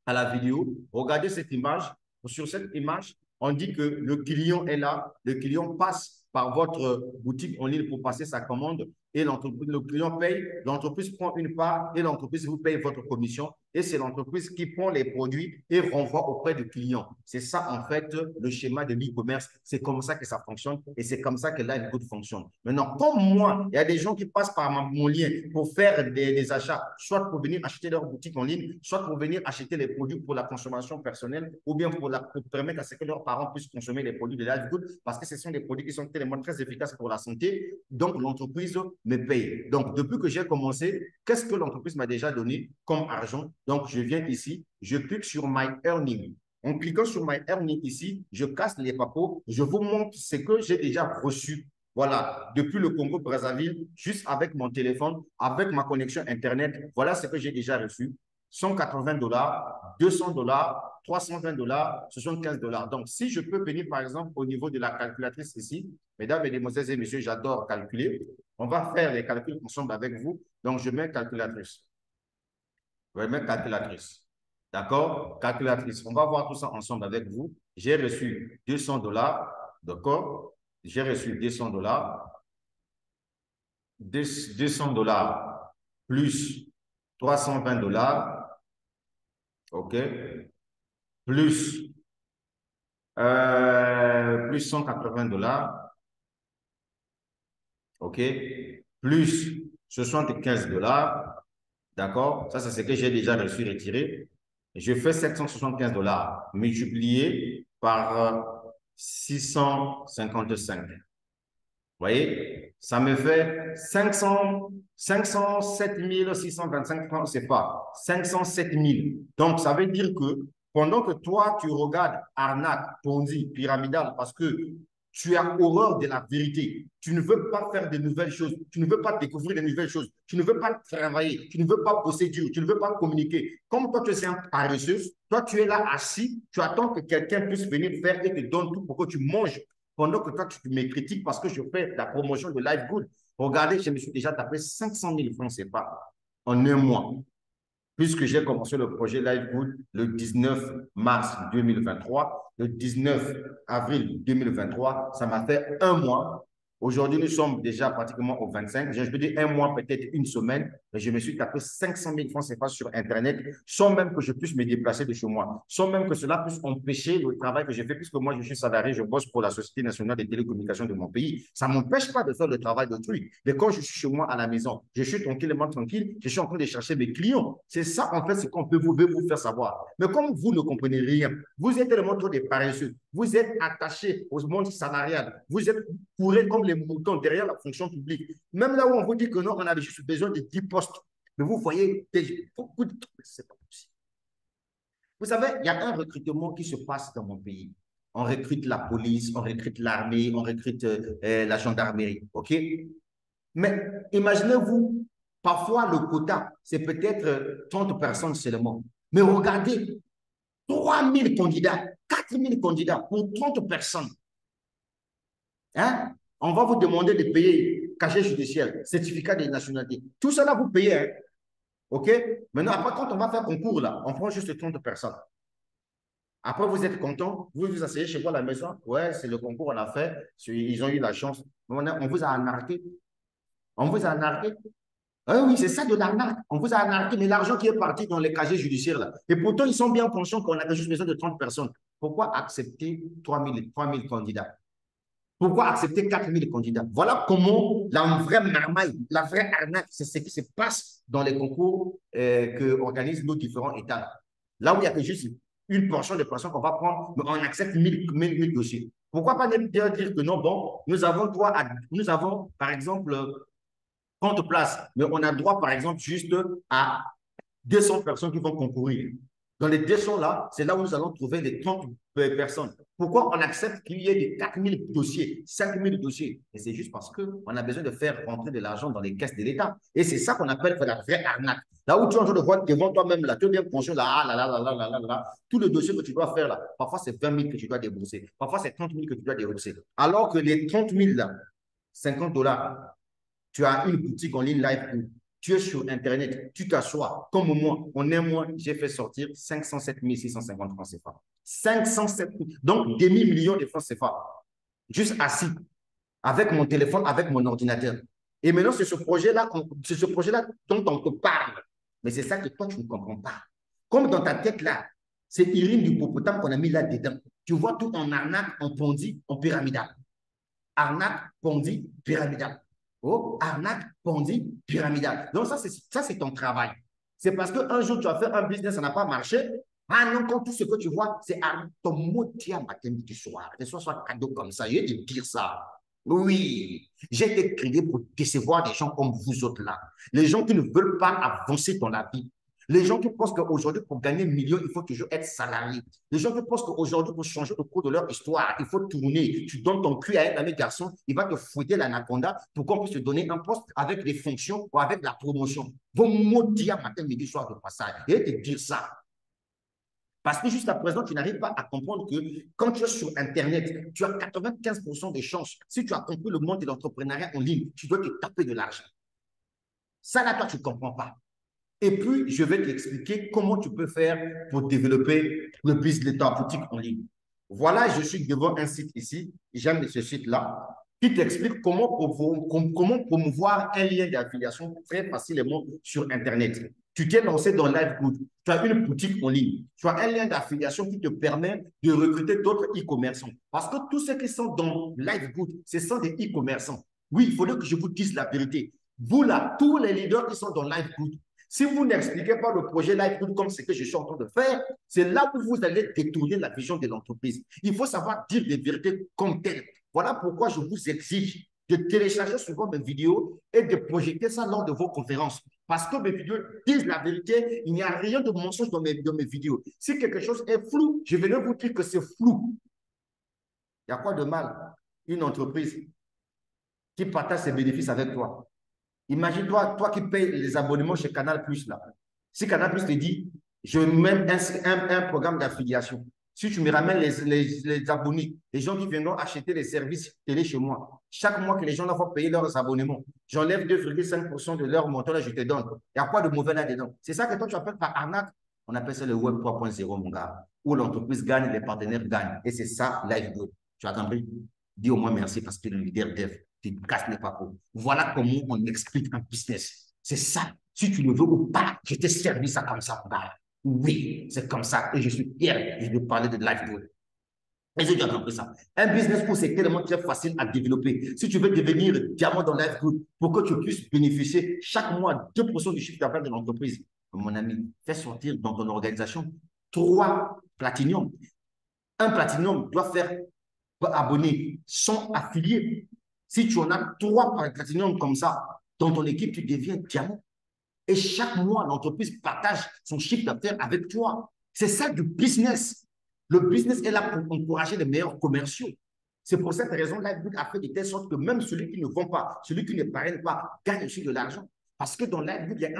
à la vidéo. Regardez cette image. Sur cette image, on dit que le client est là. Le client passe par votre boutique en ligne pour passer sa commande et le client paye, l'entreprise prend une part et l'entreprise vous paye votre commission et c'est l'entreprise qui prend les produits et renvoie auprès du client. C'est ça, en fait, le schéma de l'e-commerce. C'est comme ça que ça fonctionne et c'est comme ça que LiveGood fonctionne. Maintenant, comme moi, il y a des gens qui passent par mon lien pour faire des achats, soit pour venir acheter leur boutique en ligne, soit pour venir acheter les produits pour la consommation personnelle ou bien pour permettre à ce que leurs parents puissent consommer les produits de LiveGood parce que ce sont des produits qui sont tellement très efficaces pour la santé. Donc, l'entreprise me paye. Donc, depuis que j'ai commencé, qu'est-ce que l'entreprise m'a déjà donné comme argent? Donc, je viens ici, je clique sur My Earning. En cliquant sur My Earning ici, je casse les papeaux, je vous montre ce que j'ai déjà reçu. Voilà, depuis le Congo-Brazzaville, juste avec mon téléphone, avec ma connexion Internet, voilà ce que j'ai déjà reçu. 180 $, 200 $, 320 $, 75 $. Donc, si je peux venir, par exemple, au niveau de la calculatrice ici, mesdames, mesdemoiselles et messieurs, j'adore calculer. On va faire les calculs ensemble avec vous. Donc, je mets calculatrice. Je vais mettre calculatrice. D'accord? Calculatrice. On va voir tout ça ensemble avec vous. J'ai reçu 200 $. D'accord? J'ai reçu 200 $. 200 $ plus 320 $. OK? Plus, plus 180 $. OK? Plus 75 $. D'accord? Ça, c'est ce que j'ai déjà reçu retiré. Je fais 775 $ multiplié par 655. Vous voyez? Ça me fait 507 625 francs, c'est pas 507 000. Donc, ça veut dire que pendant que toi, tu regardes arnaque, ponzi, pyramidal, parce que tu as horreur de la vérité. Tu ne veux pas faire de nouvelles choses. Tu ne veux pas découvrir de nouvelles choses. Tu ne veux pas travailler. Tu ne veux pas bosser dur. Tu ne veux pas communiquer. Comme toi, tu es un paresseux, toi, tu es là assis. Tu attends que quelqu'un puisse venir faire et te donne tout pour que tu manges. Pendant que toi, tu me critiques parce que je fais la promotion de LiveGood. Regardez, je me suis déjà tapé 500 000 francs CFA en un mois puisque j'ai commencé le projet LiveGood le 19 mars 2023. Le 19 avril 2023, ça m'a fait un mois. Aujourd'hui, nous sommes déjà pratiquement au 25. Je peux dire un mois, peut-être une semaine, mais je me suis tapé 500 000 francs CFA sur Internet sans même que je puisse me déplacer de chez moi, sans même que cela puisse empêcher le travail que j'ai fait, puisque moi, je suis salarié, je bosse pour la Société nationale des télécommunications de mon pays. Ça ne m'empêche pas de faire le travail d'autrui. Mais quand je suis chez moi à la maison, je suis tranquillement tranquille, je suis en train de chercher mes clients. C'est ça, en fait, ce qu'on peut vous faire savoir. Mais comme vous ne comprenez rien, vous êtes tellement trop des paresseux, vous êtes attachés au monde salarial, vous êtes courés comme les moutons derrière la fonction publique. Même là où on vous dit que non, on a juste besoin de 10 postes. Mais vous voyez beaucoup de trucs, c'est pas possible. Vous savez, il y a un recrutement qui se passe dans mon pays. On recrute la police, on recrute l'armée, on recrute la gendarmerie. OK? Mais imaginez-vous, parfois le quota, c'est peut-être 30 personnes seulement. Mais regardez, 3000 candidats, 4000 candidats pour 30 personnes. Hein? On va vous demander de payer cachet judiciaire, certificat de nationalité. Tout cela, vous payez. Hein? OK? Maintenant, après, quand on va faire concours, là, on prend juste 30 personnes. Après, vous êtes content, vous vous asseyez chez vous à la maison. Ouais, c'est le concours qu'on a fait. Ils ont eu la chance. On vous a arnaqué. On vous a arnaqué. Ah oui, c'est ça de l'arnaque. On vous a arnaqué, mais l'argent qui est parti dans les casiers judiciaires, là. Et pourtant, ils sont bien conscients qu'on a juste besoin de 30 personnes. Pourquoi accepter 3000 candidats? Pourquoi accepter 4000 candidats? Voilà comment la vraie marmaille, la vraie arnaque, c'est ce qui se passe dans les concours que organisent nos différents États. Là où il y a que juste une portion de personnes qu'on va prendre, mais on accepte 1000 dossiers. Pourquoi pas dire que non, bon, nous avons, par exemple, 30 places, mais on a droit, par exemple, juste à 200 personnes qui vont concourir. Dans les 200 là, c'est là où nous allons trouver les 30 personnes. Pourquoi on accepte qu'il y ait des 4000 dossiers, 5000 dossiers? Et c'est juste parce qu'on a besoin de faire rentrer de l'argent dans les caisses de l'État. Et c'est ça qu'on appelle la vraie arnaque. Là où tu es en train de voir devant toi-même, là, tu es bien conscient, là, ah là là là là là là là, tout le dossier que tu dois faire là, parfois c'est 20 000 que tu dois débourser, parfois c'est 30 000 que tu dois débourser. Alors que les 30 000 là, 50 $, tu as une boutique en ligne live, tu es sur Internet, tu t'assois, comme moi, en un mois, j'ai fait sortir 507 650 francs CFA. 507 000, donc demi-million de francs CFA, juste assis, avec mon téléphone, avec mon ordinateur. Et maintenant, c'est ce projet-là dont on te parle. Mais c'est ça que toi, tu ne comprends pas. Comme dans ta tête, là, c'est Irine du Hippopotame qu'on a mis là-dedans. Tu vois tout en arnaque, en ponzi, en pyramidal. Arnaque, ponzi, pyramidal. Oh, arnaque, ponzi, pyramidal. Donc, ça, c'est ton travail. C'est parce qu'un jour, tu as fait un business, ça n'a pas marché. Ah non, quand tout ce que tu vois, c'est ton mot à matin, midi, soir. Que ce soit cadeau comme ça. Je vais te dire ça. Oui, j'ai été créé pour décevoir des gens comme vous autres là. Les gens qui ne veulent pas avancer dans la vie. Les gens qui pensent qu'aujourd'hui, pour gagner un million, il faut toujours être salarié. Les gens qui pensent qu'aujourd'hui, pour changer le cours de leur histoire, il faut tourner. Tu donnes ton cul à un ami garçon, il va te fouetter l'anaconda pour qu'on puisse te donner un poste avec des fonctions ou avec la promotion. Vos maudits à matin, midi, soir de passage. Et te dire ça. Parce que jusqu'à présent, tu n'arrives pas à comprendre que quand tu es sur Internet, tu as 95% de chances. Si tu as compris le monde de l'entrepreneuriat en ligne, tu dois te taper de l'argent. Ça, là, toi, tu ne comprends pas. Et puis, je vais t'expliquer comment tu peux faire pour développer le business de ta boutique en ligne. Voilà, je suis devant un site ici. J'aime ce site-là qui t'explique comment promouvoir un lien d'affiliation très facilement sur Internet. Tu t'es lancé dans LiveGood. Tu as une boutique en ligne. Tu as un lien d'affiliation qui te permet de recruter d'autres e-commerçants. Parce que tous ceux qui sont dans LiveGood, ce sont des e-commerçants. Oui, il faudrait que je vous dise la vérité. Vous là, tous les leaders qui sont dans LiveGood, si vous n'expliquez pas le projet LiveGood comme ce que je suis en train de faire, c'est là où vous allez détourner la vision de l'entreprise. Il faut savoir dire des vérités comme telles. Voilà pourquoi je vous exige de télécharger souvent mes vidéos et de projeter ça lors de vos conférences. Parce que mes vidéos disent la vérité, il n'y a rien de mensonge dans mes vidéos. Si quelque chose est flou, je vais vous dire que c'est flou. Il y a quoi de mal? Une entreprise qui partage ses bénéfices avec toi. Imagine-toi, toi qui payes les abonnements chez Canal+, là. Si Canal+, te dit, je mets un programme d'affiliation. Si tu me ramènes les abonnés, les gens qui viendront acheter les services télé chez moi, chaque mois que les gens vont payer leurs abonnements, j'enlève 2,5% de leur montant, là, je te donne. Il y a quoi de mauvais là-dedans? C'est ça que toi, tu appelles par arnaque. On appelle ça le Web 3.0, mon gars, où l'entreprise gagne, les partenaires gagnent. Et c'est ça, LiveGood. Tu as compris? Dis au moins merci parce que le leader dev, tu ne casses pas pour. Voilà comment on explique un business. C'est ça. Si tu le veux ou pas, je t'ai servi ça comme ça, mon gars. Oui, c'est comme ça. Et je suis fier de parler de LiveGood. Est-ce que tu as compris ça? Un business pour c'est tellement très facile à développer. Si tu veux devenir diamant dans LiveGood pour que tu puisses bénéficier chaque mois 2% du chiffre d'affaires de l'entreprise, mon ami, fais sortir dans ton organisation 3 platinium. Un platinium doit faire abonner 100 affiliés. Si tu en as 3 platinium comme ça dans ton équipe, tu deviens diamant. Et chaque mois, l'entreprise partage son chiffre d'affaires avec toi. C'est ça du business. Le business est là pour encourager les meilleurs commerciaux. C'est pour cette raison, LiveGood a fait de telle sorte que même celui qui ne vend pas, celui qui ne parraine pas, gagne aussi de l'argent. Parce que dans LiveGood, il y a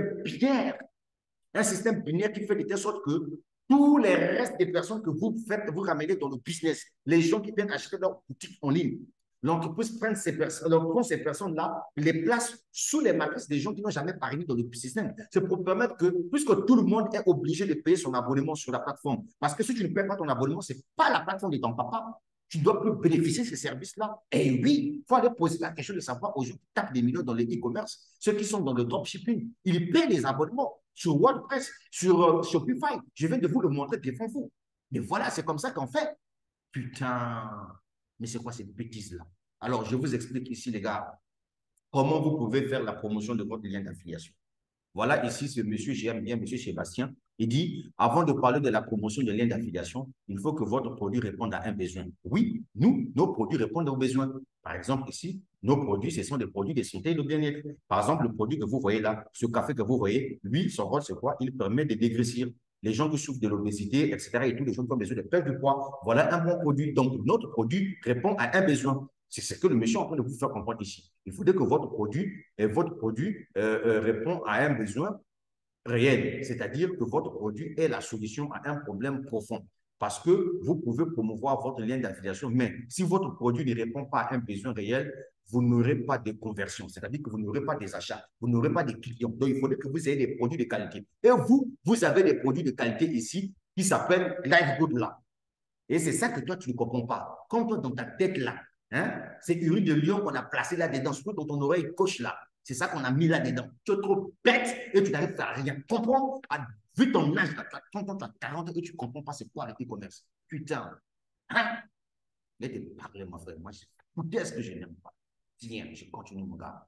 un système binaire qui fait de telle sorte que tous les restes des personnes que vous faites, vous ramenez dans le business, les gens qui viennent acheter leur boutique en ligne, l'entreprise prend ces personnes-là, les place sous les matrices des gens qui n'ont jamais parrainé dans le système. C'est pour permettre que, puisque tout le monde est obligé de payer son abonnement sur la plateforme, parce que si tu ne payes pas ton abonnement, ce n'est pas la plateforme de ton papa. Tu dois plus bénéficier de ces services-là. Et oui, il faut aller poser la question de savoir aux gens qui tapent des millions dans les e-commerce, ceux qui sont dans le dropshipping, ils paient les abonnements sur WordPress, sur Shopify. Je viens de vous le montrer devant vous. Mais voilà, c'est comme ça qu'on fait. Putain, mais c'est quoi cette bêtise-là? Alors, je vous explique ici, les gars, comment vous pouvez faire la promotion de votre lien d'affiliation. Voilà ici ce monsieur, j'aime bien monsieur Sébastien. Il dit, avant de parler de la promotion de lien d'affiliation, il faut que votre produit réponde à un besoin. Oui, nous, nos produits répondent aux besoins. Par exemple, ici, nos produits, ce sont des produits de santé et de bien-être. Par exemple, le produit que vous voyez là, ce café que vous voyez, lui, son rôle, c'est quoi? Il permet de dégraissir. Les gens qui souffrent de l'obésité, etc., et tous les gens qui ont besoin de perdre du poids, voilà un bon produit. Donc, notre produit répond à un besoin. C'est ce que le monsieur est en train de vous faire comprendre ici. Il faudrait que votre produit répond à un besoin réel, c'est-à-dire que votre produit est la solution à un problème profond. Parce que vous pouvez promouvoir votre lien d'affiliation, mais si votre produit ne répond pas à un besoin réel, vous n'aurez pas de conversion. C'est-à-dire que vous n'aurez pas des achats, vous n'aurez pas de clients. Donc, il faudrait que vous ayez des produits de qualité. Et vous, vous avez des produits de qualité ici qui s'appellent Live Good là. Et c'est ça que toi, tu ne comprends pas. Comme toi, dans ta tête là, hein, c'est urine de lion qu'on a placé là-dedans, surtout dans ton oreille gauche là. C'est ça qu'on a mis là-dedans. Tu es trop bête et tu n'arrives à rien comprendre. Vu ton âge, tu as 40 ans et tu ne comprends pas c'est quoi arrêter commerce. Putain. Hein? Mais te parler, mon frère. Moi, qu'est-ce que je n'aime pas? Tiens, je continue, mon gars.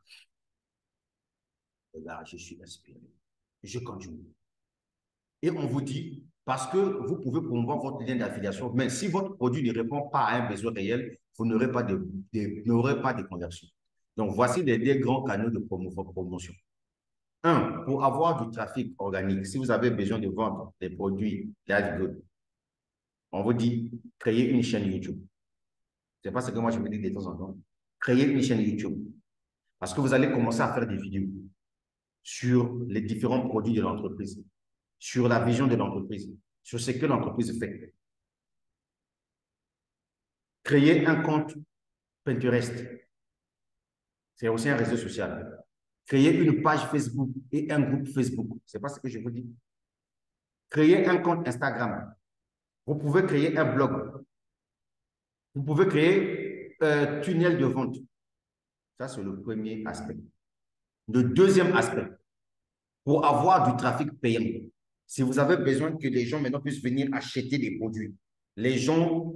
Et là, je suis inspiré. Je continue. Et on vous dit, parce que vous pouvez promouvoir votre lien d'affiliation, mais si votre produit ne répond pas à un besoin réel, vous n'aurez pas de conversion. Donc, voici les deux grands canaux de promotion. Un, pour avoir du trafic organique, si vous avez besoin de vendre des produits Live Good, on vous dit, créez une chaîne YouTube. C'est pas ce que moi je me dis de temps en temps. Créez une chaîne YouTube. Parce que vous allez commencer à faire des vidéos sur les différents produits de l'entreprise, sur la vision de l'entreprise, sur ce que l'entreprise fait. Créer un compte Pinterest. C'est aussi un réseau social. Créer une page Facebook et un groupe Facebook. C'est pas ce que je vous dis. Créer un compte Instagram. Vous pouvez créer un blog. Vous pouvez créer un tunnel de vente. Ça, c'est le premier aspect. Le deuxième aspect, pour avoir du trafic payant, si vous avez besoin que les gens maintenant puissent venir acheter des produits, les gens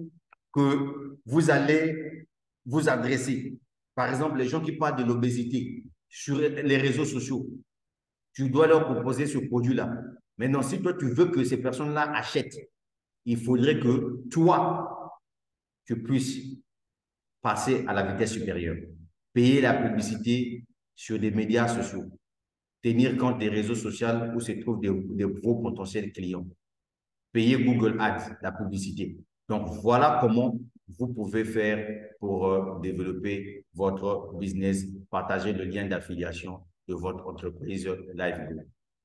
que vous allez vous adresser, par exemple, les gens qui parlent de l'obésité sur les réseaux sociaux, tu dois leur proposer ce produit-là. Maintenant, si toi, tu veux que ces personnes-là achètent, il faudrait que toi, tu puisses passer à la vitesse supérieure, payer la publicité sur des médias sociaux, tenir compte des réseaux sociaux où se trouvent des gros potentiels clients, payer Google Ads, la publicité. Donc, voilà comment vous pouvez faire pour développer votre business, partager le lien d'affiliation de votre entreprise LiveGo.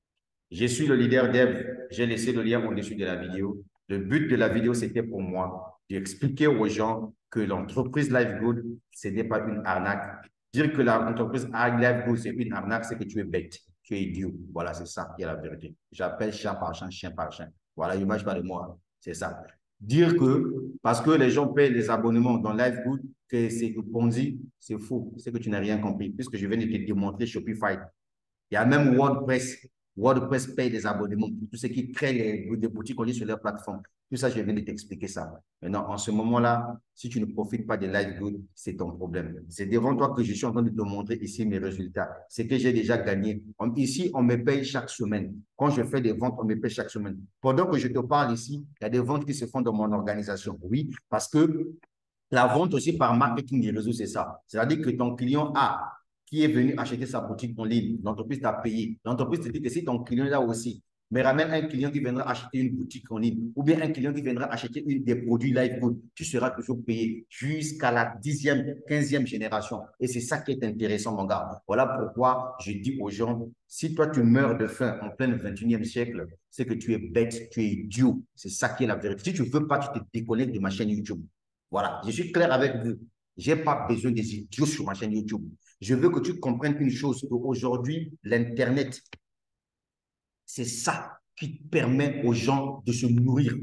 Je suis le leader Dev. J'ai laissé le lien au-dessus de la vidéo. Le but de la vidéo, c'était pour moi d'expliquer aux gens que l'entreprise LiveGood, ce n'est pas une arnaque. Dire que l'entreprise LiveGood, c'est une arnaque, c'est que tu es bête, tu es idiot. Voilà, c'est ça qui est la vérité. J'appelle chat par chat, chien par chien. Voilà, l'image pas de moi, c'est ça. Dire que, parce que les gens payent les abonnements dans LiveGood, que c'est du Ponzi, c'est faux. C'est que tu n'as rien compris, puisque je viens de te démontrer Shopify. Il y a même WordPress. WordPress paye des abonnements pour tous ceux qui créent des boutiques en ligne sur leur plateforme. Tout ça, je viens de t'expliquer ça. Maintenant, en ce moment-là, si tu ne profites pas de LiveGood, c'est ton problème. C'est devant toi que je suis en train de te montrer ici mes résultats. C'est que j'ai déjà gagné. Ici, on me paye chaque semaine. Quand je fais des ventes, on me paye chaque semaine. Pendant que je te parle ici, il y a des ventes qui se font dans mon organisation. Oui, parce que la vente aussi par marketing des réseaux, c'est ça. C'est-à-dire que ton client A qui est venu acheter sa boutique en ligne, l'entreprise t'a payé. L'entreprise te dit que si ton client là aussi me ramène un client qui viendra acheter une boutique en ligne ou bien un client qui viendra acheter des produits LiveGood, tu seras toujours payé jusqu'à la 10e, 15e génération. Et c'est ça qui est intéressant, mon gars. Voilà pourquoi je dis aux gens, si toi tu meurs de faim en plein 21e siècle, c'est que tu es bête, tu es idiot. C'est ça qui est la vérité. Si tu ne veux pas, tu te déconnectes de ma chaîne YouTube. Voilà, je suis clair avec vous. Je n'ai pas besoin des idiots sur ma chaîne YouTube. Je veux que tu comprennes une chose, qu'aujourd'hui, l'Internet, c'est ça qui permet aux gens de se nourrir.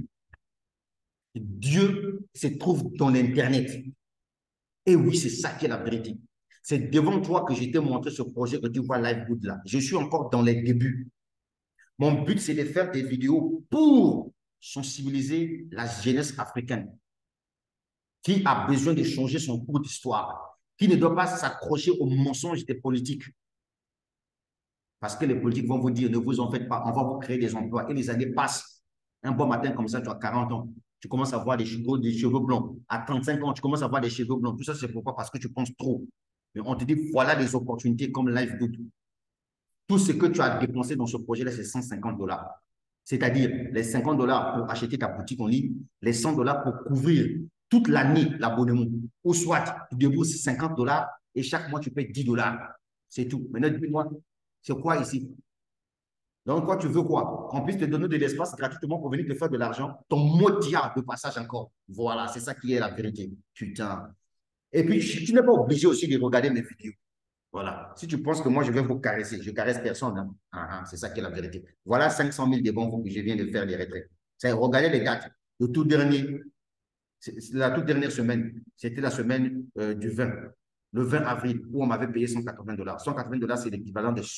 Dieu se trouve dans l'Internet. Et oui, c'est ça qui est la vérité. C'est devant toi que je t'ai montré ce projet que tu vois LiveGood là. Je suis encore dans les débuts. Mon but, c'est de faire des vidéos pour sensibiliser la jeunesse africaine qui a besoin de changer son cours d'histoire, qui ne doit pas s'accrocher aux mensonges des politiques. Parce que les politiques vont vous dire, ne vous en faites pas, on va vous créer des emplois. Et les années passent. Un bon matin comme ça, tu as 40 ans, tu commences à avoir des cheveux blancs. À 35 ans, tu commences à avoir des cheveux blancs. Tout ça, c'est pourquoi? Parce que tu penses trop. Mais on te dit, voilà des opportunités comme LiveGood. Tout ce que tu as dépensé dans ce projet-là, c'est 150 dollars. C'est-à-dire les 50 dollars pour acheter ta boutique en ligne, les 100 dollars pour couvrir toute l'année l'abonnement. Ou soit tu débourses 50 dollars et chaque mois tu payes 10 dollars. C'est tout. Maintenant, dis-moi, c'est quoi ici? Donc, quoi, tu veux quoi? Qu'on puisse te donner de l'espace gratuitement pour venir te faire de l'argent? Ton mot diable de passage encore. Voilà, c'est ça qui est la vérité. Putain. Et puis, tu n'es pas obligé aussi de regarder mes vidéos. Voilà. Si tu penses que moi, je vais vous caresser, je caresse personne. Hein. C'est ça qui est la vérité. Voilà 500 000 de bons que je viens de faire les retraits. Regardez les dates. Le tout dernier, la toute dernière semaine, c'était la semaine du 20, le 20 avril, où on m'avait payé $180. $180, c'est l'équivalent de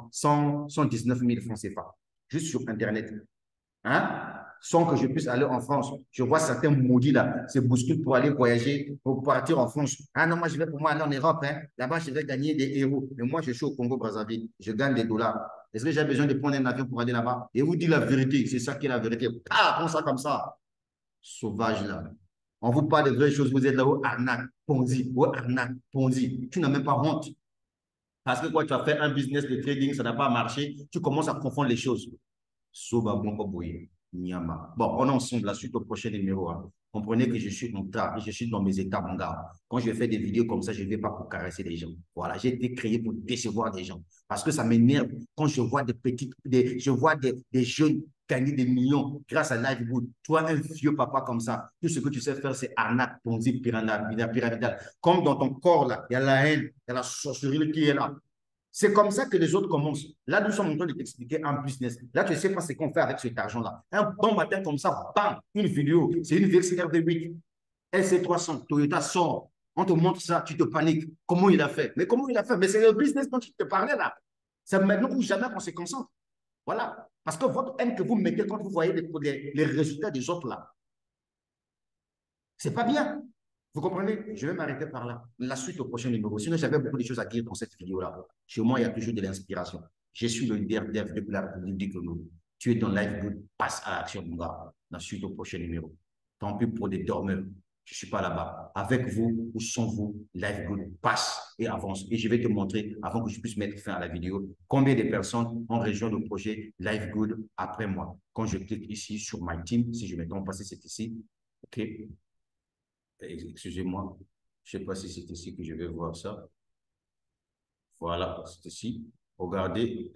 119 000 francs CFA, juste sur Internet. Hein? Sans que je puisse aller en France. Je vois certains maudits là se bousculent pour aller voyager, pour partir en France. Ah non, moi je vais pour moi aller en Europe. Hein. Là-bas, je vais gagner des euros. Mais moi, je suis au Congo-Brazzaville. Je gagne des dollars. Est-ce que j'ai besoin de prendre un avion pour aller là-bas? Et vous dit la vérité. C'est ça qui est la vérité. Ah, prends ça comme ça. Sauvage là. On vous parle de vraies choses. Vous êtes là où arnaque, Ponzi. Où arnaque, Ponzi. Tu n'as même pas honte. Parce que quand tu as fait un business de trading, ça n'a pas marché. Tu commences à confondre les choses. Soba Bonkoboye, Nyama. Bon, on est ensemble, la suite au prochain numéro. Hein. Comprenez que je suis en tas, je suis dans mes états, mon gars. Quand je fais des vidéos comme ça, je ne vais pas pour caresser des gens. Voilà, j'ai été créé pour décevoir des gens. Parce que ça m'énerve quand je vois je vois des jeunes gagner des millions grâce à Livewood. Toi, un vieux papa comme ça, tout ce que tu sais faire, c'est arnaque, ponzi, pyramidal. Comme dans ton corps, là, il y a la haine, il y a la sorcellerie qui est là. C'est comme ça que les autres commencent. Là, nous sommes en train de t'expliquer un business. Là, tu ne sais pas ce qu'on fait avec cet argent-là. Un bon matin comme ça, bam, une vidéo. C'est une VX RD8, SC300, Toyota sort. On te montre ça, tu te paniques. Comment il a fait? Mais comment il a fait? Mais c'est le business dont tu te parlais là. C'est maintenant ou jamais qu'on se concentre. Voilà. Parce que votre haine que vous mettez quand vous voyez les résultats des autres là, c'est pas bien. Vous comprenez? Je vais m'arrêter par là. La suite au prochain numéro. Sinon, j'avais beaucoup de choses à dire dans cette vidéo-là. Chez moi, il y a toujours de l'inspiration. Je suis le leader dev depuis la République du Congo. Tu es dans live good, passe à l'action, mon gars. La suite au prochain numéro. Tant pis pour des dormeurs. Je ne suis pas là-bas. Avec vous ou sans vous, live good passe et avance. Et je vais te montrer, avant que je puisse mettre fin à la vidéo, combien de personnes ont rejoint le projet live good après moi. Quand je clique ici sur My Team, si je me trompe pas, c'est ici. OK. Excusez-moi, je ne sais pas si c'est ici que je vais voir ça. Voilà, c'est ici. Regardez,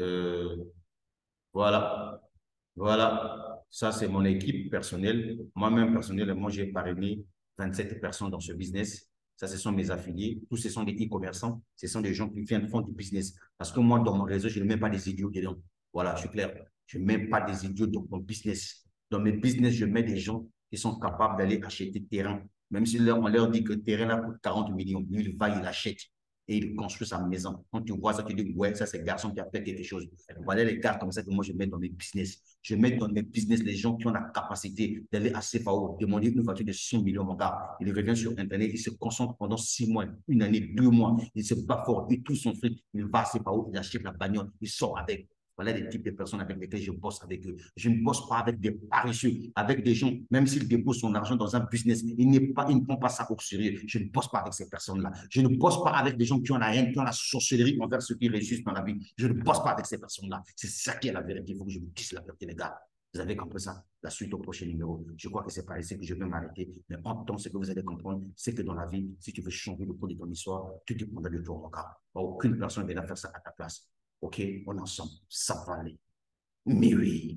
voilà, voilà. Ça, c'est mon équipe personnelle. Moi-même, personnellement, j'ai parrainé 27 personnes dans ce business. Ça, ce sont mes affiliés. Tous, ce sont des e-commerçants. Ce sont des gens qui viennent font du business. Parce que moi, dans mon réseau, je ne mets pas des idiots dedans. Voilà, je suis clair. Je ne mets pas des idiots dans mon business. Dans mes business, je mets des gens qui sont capables d'aller acheter terrain. Même si on leur dit que le terrain là coûte 40 millions, lui, il va, il achète et il construit sa maison. Quand tu vois ça, tu dis, ouais, ça, c'est le garçon qui a fait quelque chose. Voilà les gars comme ça que moi, je mets dans mes business. Je mets dans mes business les gens qui ont la capacité d'aller à CFAO, demander une voiture de 100 millions, mon gars. Il revient sur Internet, il se concentre pendant 6 mois, une année, 2 mois. Il se bat fort, il touche son fric, il va à CFAO, il achète la bagnole, il sort avec. Voilà les types de personnes avec lesquelles je bosse avec eux. Je ne bosse pas avec des paresseux, avec des gens, même s'ils déposent son argent dans un business, ils ne prennent pas ça au sérieux. Je ne bosse pas avec ces personnes-là. Je ne bosse pas avec des gens qui ont la haine, qui ont la sorcellerie envers ceux qui réussissent dans la vie. Je ne bosse pas avec ces personnes-là. C'est ça qui est la vérité. Il faut que je vous dise la vérité, les gars. Vous avez compris ça? La suite au prochain numéro. Je crois que c'est par ici que je vais m'arrêter. Mais en temps, ce que vous allez comprendre, c'est que dans la vie, si tu veux changer le cours de ton histoire, tu dépendras de toi, mon gars. Aucune personne ne viendra faire ça à ta place. OK? On est ensemble. Ça va aller. Mais oui.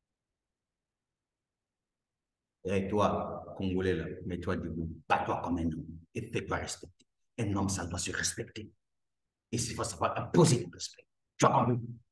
Et toi, Congolais, là, mets-toi debout. Bats-toi comme un homme. Et fais-toi respecter. Un homme, ça doit se respecter. Et c'est ça va imposer le respect. Tu as compris?